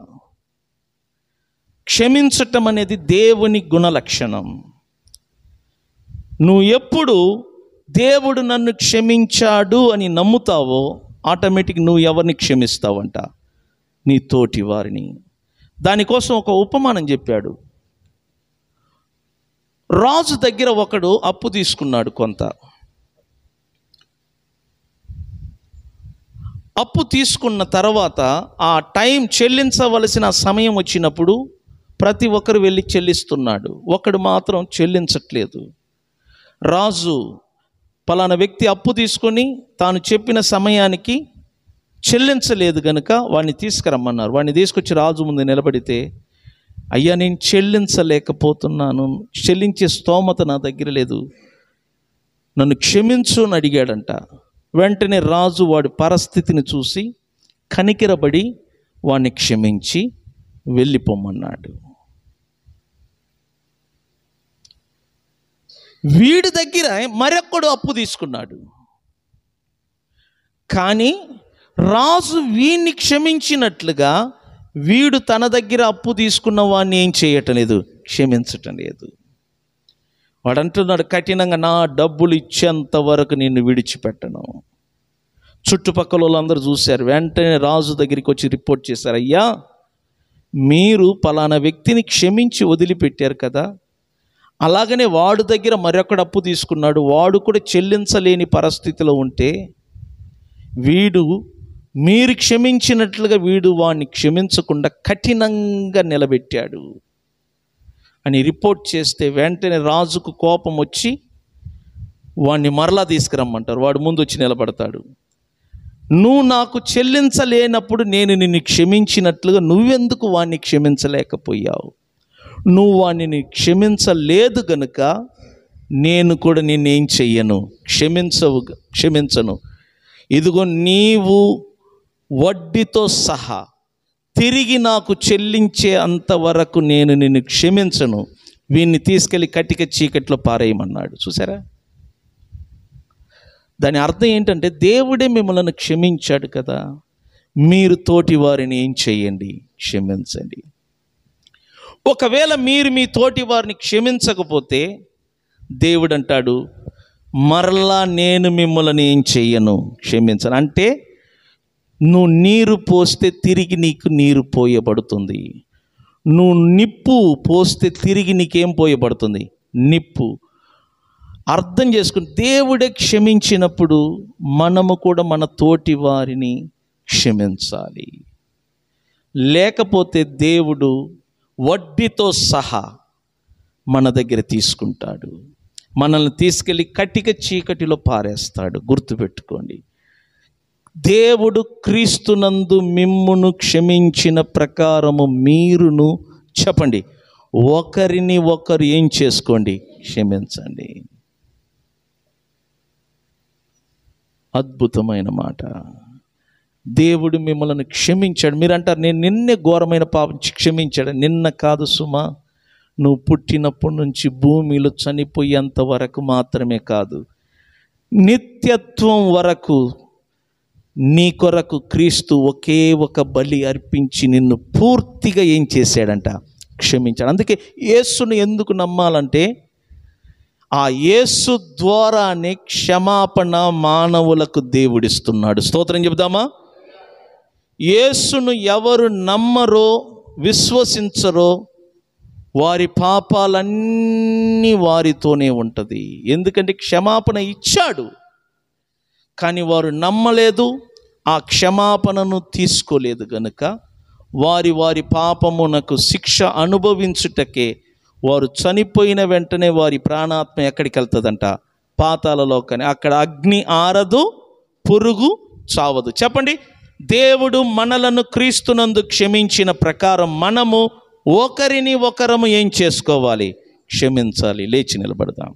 Speaker 2: క్షమించటం అనేది దేవుని గుణలక్షణం. నువ్వు ఎప్పుడు దేవుడు నన్ను క్షమించాడు అని నమ్ముతావో ఆటోమేటిక్ నువ్వు ఎవరిని క్షమిస్తావంట? నీ తోటి వారిని. దానికోసం ఒక ఉపమానం చెప్పాడు. రాజు దగ్గర ఒకడు అప్పు తీసుకున్నాడు కొంత. అప్పు తీసుకున్న తర్వాత ఆ టైం చెల్లించవలసిన సమయం వచ్చినప్పుడు ప్రతి ఒక్కరు వెళ్ళి చెల్లిస్తున్నాడు, ఒకడు మాత్రం చెల్లించట్లేదు. రాజు పలానా వ్యక్తి అప్పు తీసుకొని తాను చెప్పిన సమయానికి చెల్లించలేదు కనుక వాడిని తీసుకురమ్మన్నారు. వాడిని తీసుకొచ్చి రాజు ముందు నిలబడితే, అయ్యా నేను చెల్లించలేకపోతున్నాను, చెల్లించే స్తోమత నా దగ్గర లేదు, నన్ను క్షమించు అని అడిగాడంట. వెంటనే రాజు వాడి పరిస్థితిని చూసి కనికిరబడి వాడిని క్షమించి వెళ్ళిపోమన్నాడు. వీడి దగ్గర మరొక్కడు అప్పు తీసుకున్నాడు, కానీ రాజు వీడిని క్షమించినట్లుగా వీడు తన దగ్గర అప్పు తీసుకున్న వాడిని ఏం చేయటం లేదు, క్షమించటం లేదు. వాడు అంటున్నాడు కఠినంగా, నా డబ్బులు ఇచ్చేంత వరకు నిన్ను విడిచిపెట్టను. చుట్టుపక్కల వాళ్ళందరూ చూశారు. వెంటనే రాజు దగ్గరికి వచ్చి రిపోర్ట్ చేశారు, అయ్యా మీరు పలానా వ్యక్తిని క్షమించి వదిలిపెట్టారు కదా, అలాగనే వాడు దగ్గర మరొకడు అప్పు తీసుకున్నాడు, వాడు కూడా చెల్లించలేని పరిస్థితిలో ఉంటే వీడు మీరు క్షమించినట్లుగా వీడు వాడిని క్షమించకుండా కఠినంగా నిలబెట్టాడు అని రిపోర్ట్ చేస్తే, వెంటనే రాజుకు కోపం వచ్చి వాడిని మరలా తీసుకురమ్మంటారు. వాడు ముందు వచ్చి నిలబడతాడు. నువ్వు నాకు చెల్లించలేనప్పుడు నేను నిన్ను క్షమించినట్లుగా నువ్వెందుకు వాడిని క్షమించలేకపోయావు? నువ్వు వాడిని క్షమించలేదు గనుక నేను కూడా నిన్నేం చెయ్యను, క్షమించవు క్షమించను. ఇదిగో నీవు వడ్డీతో సహా తిరిగి నాకు చెల్లించే అంతవరకు నేను నిన్ను క్షమించను, వీడిని తీసుకెళ్ళి కటిక చీకట్లో పారేయమన్నాడు. చూసారా? దాని అర్థం ఏంటంటే, దేవుడే మిమ్మల్ని క్షమించాడు కదా, మీరు తోటి వారిని ఏం చేయండి, క్షమించండి. ఒకవేళ మీరు మీ తోటి వారిని క్షమించకపోతే దేవుడు అంటాడు, మరలా నేను మిమ్మల్ని ఏం చెయ్యను, క్షమించను. అంటే నువ్వు నీరు పోస్తే తిరిగి నీకు నీరు పోయబడుతుంది, నువ్వు నిప్పు పోస్తే తిరిగి నీకేం పోయబడుతుంది, నిప్పు. అర్థం చేసుకుని దేవుడే క్షమించినప్పుడు మనము కూడా మన తోటి వారిని క్షమించాలి. లేకపోతే దేవుడు వడ్డీతో సహా మన దగ్గర తీసుకుంటాడు, మనల్ని తీసుకెళ్ళి కటిక చీకటిలో పారేస్తాడు. గుర్తుపెట్టుకోండి, దేవుడు క్రీస్తునందు మిమ్మును క్షమించిన ప్రకారము మీరును చెప్పండి ఒకరిని ఒకరు ఏం చేసుకోండి, క్షమించండి. అద్భుతమైన మాట. దేవుడు మిమ్మల్ని క్షమించాడు. మీరు అంటారు, నేను నిన్నే ఘోరమైన పాపం క్షమించాడు. నిన్న కాదు సుమా, నువ్వు పుట్టినప్పటి నుంచి భూమిలో చనిపోయేంత వరకు మాత్రమే కాదు, నిత్యత్వం వరకు నీ కొరకు క్రీస్తు ఒకే ఒక బలి అర్పించి నిన్ను పూర్తిగా ఏం చేశాడంట, క్షమించాడు. అందుకే యేసును ఎందుకు నమ్మాలంటే, ఆ యేసు ద్వారానే క్షమాపణ మానవులకు దేవుడిస్తున్నాడు. స్తోత్రం చెబుదామా? యేసును ఎవరు నమ్మరో విశ్వసించరో వారి పాపాలన్నీ వారితోనే ఉంటుంది. ఎందుకంటే క్షమాపణ ఇచ్చాడు, కానీ వారు నమ్మలేదు, ఆ క్షమాపణను తీసుకోలేదు గనుక వారి వారి పాపమునకు శిక్ష అనుభవించుటకే వారు చనిపోయిన వెంటనే వారి ప్రాణాత్మ ఎక్కడికి వెళ్తుందంట, పాతాళలోకని. అక్కడ అగ్ని ఆరదు, పురుగు చావదు. చెప్పండి, దేవుడు మనలను క్రీస్తునందు క్షమించిన ప్రకారం మనము ఒకరిని ఒకరము ఏం చేసుకోవాలి, క్షమించాలి. లేచి నిలబడదాం.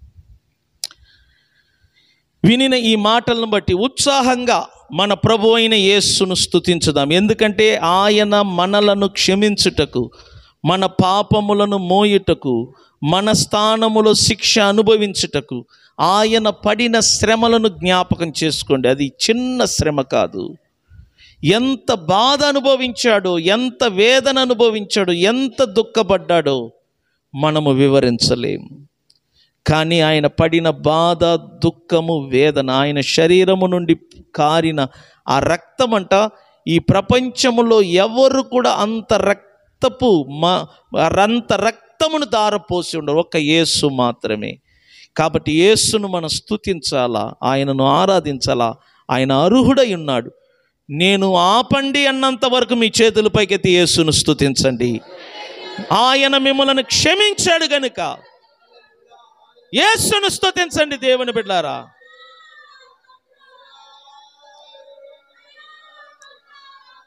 Speaker 2: వినిన ఈ మాటలను బట్టి ఉత్సాహంగా మన ప్రభు అయిన యేసును స్తుతించుదాం. ఎందుకంటే ఆయన మనలను క్షమించుటకు, మన పాపములను మోయుటకు, మన స్థానములో శిక్ష అనుభవించుటకు ఆయన పడిన శ్రమలను జ్ఞాపకం చేసుకోండి. అది చిన్న శ్రమ కాదు. ఎంత బాధ అనుభవించాడో, ఎంత వేదన అనుభవించాడో, ఎంత దుఃఖపడ్డాడో మనము వివరించలేము. కానీ ఆయన పడిన బాధ, దుఃఖము, వేదన, ఆయన శరీరము నుండి కారిన ఆ రక్తం అంట, ఈ ప్రపంచములో ఎవరు కూడా అంత రక్తపు మా అంత రక్తమును దారపోసి ఉండరు, ఒక్క యేసు మాత్రమే. కాబట్టి యేసును మనం స్తుతించాలా, ఆయనను ఆరాధించాలా. ఆయన అర్హుడై ఉన్నాడు. నేను ఆపండి అన్నంత వరకు మీ చేతుల పైకెత్తి యేసును స్తుతించండి. ఆయన మిమ్మల్ని క్షమించాడు గనుక యేసును స్తుతించండి దేవుని బిడ్డలారా.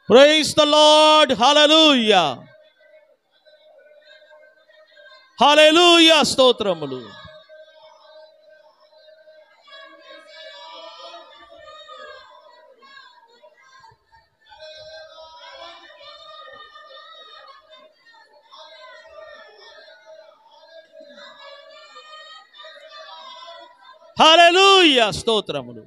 Speaker 2: Praise the lord. హల్లెలూయా, హల్లెలూయా, స్తోత్రములు. హల్లెలూయా, స్తోత్రములు.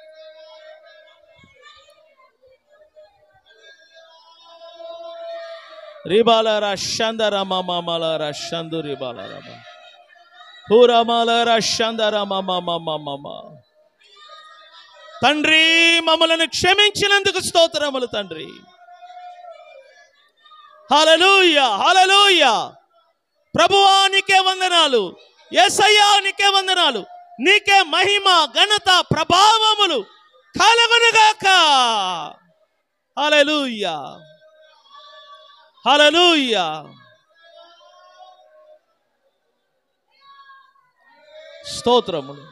Speaker 2: రిబాలరా షందరమ మమలరా షందు రిబాలరమ హురమలరా షందరమ మమమమమ. తండ్రి, మమ్మలను క్షమించినందుకు స్తోత్రములు తండ్రి. హల్లెలూయా, హల్లెలూయా. ప్రభువా నీకే వందనాలు, యేసయ్యా నీకే వందనాలు. నీకే మహిమ, ఘనత, ప్రభావములు కలుగునుగాక. హల్లెలూయా, హల్లెలూయా. స్తోత్రములు,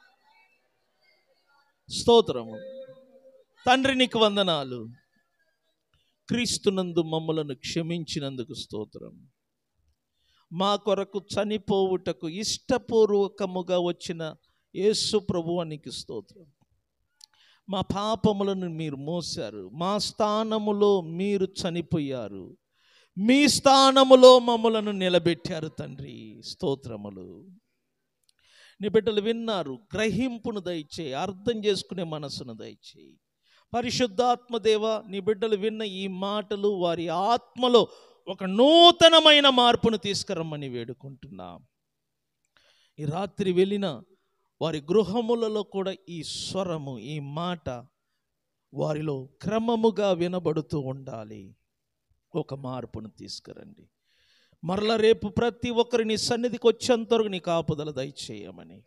Speaker 2: స్తోత్రము. తండ్రి నీకు వందనాలు. క్రీస్తునందు మమ్మలను క్షమించినందుకు స్తోత్రం. మా కొరకు చనిపోవుటకు ఇష్టపూర్వకముగా వచ్చిన యేసు ప్రభువానికి స్తోత్రం. మా పాపములను మీరు మోసారు, మా స్థానములో మీరు చనిపోయారు, మీ స్థానములో మమ్మలను నిలబెట్టారు తండ్రి. స్తోత్రములు. నీ బిడ్డలు విన్నారు, గ్రహింపును దయచేయి, అర్థం చేసుకునే మనసును దయచేయి. పరిశుద్ధాత్మదేవ, నీ బిడ్డలు విన్న ఈ మాటలు వారి ఆత్మలో ఒక నూతనమైన మార్పును తీసుకురమ్మని వేడుకుంటున్నాం. ఈ రాత్రి వెళ్ళిన వారి గృహములలో కూడా ఈ స్వరము, ఈ మాట వారిలో క్రమముగా వినబడుతూ ఉండాలి. ఒక మార్పును తీసుకురండి. మరల రేపు ప్రతి ఒక్కరిని సన్నిధికి వచ్చేంతవరకు నీ కాపుదల దయచేయమని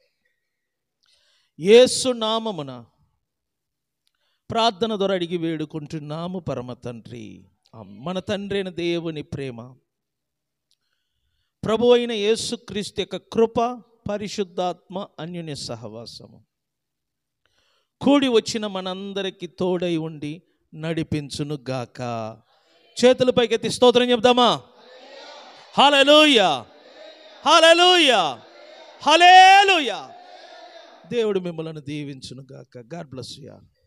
Speaker 2: యేసు నామమున ప్రార్థన ద్వారా అడిగి వేడుకుంటున్నాము పరమ తండ్రి. మన తండ్రి అయిన దేవుని ప్రేమ, ప్రభు అయిన యేసుక్రీస్తు యొక్క కృప, పరిశుద్ధాత్మ అన్యోన్య సహవాసము కూడి వచ్చిన మనందరికీ తోడై ఉండి నడిపించును గాక. చేతుల పైకెత్తి స్తోత్రం చెప్దామా? హల్లెలూయా, హల్లెలూయా, హల్లెలూయా. దేవుడు మిమ్మల్ని దీవించును గాక. God bless you.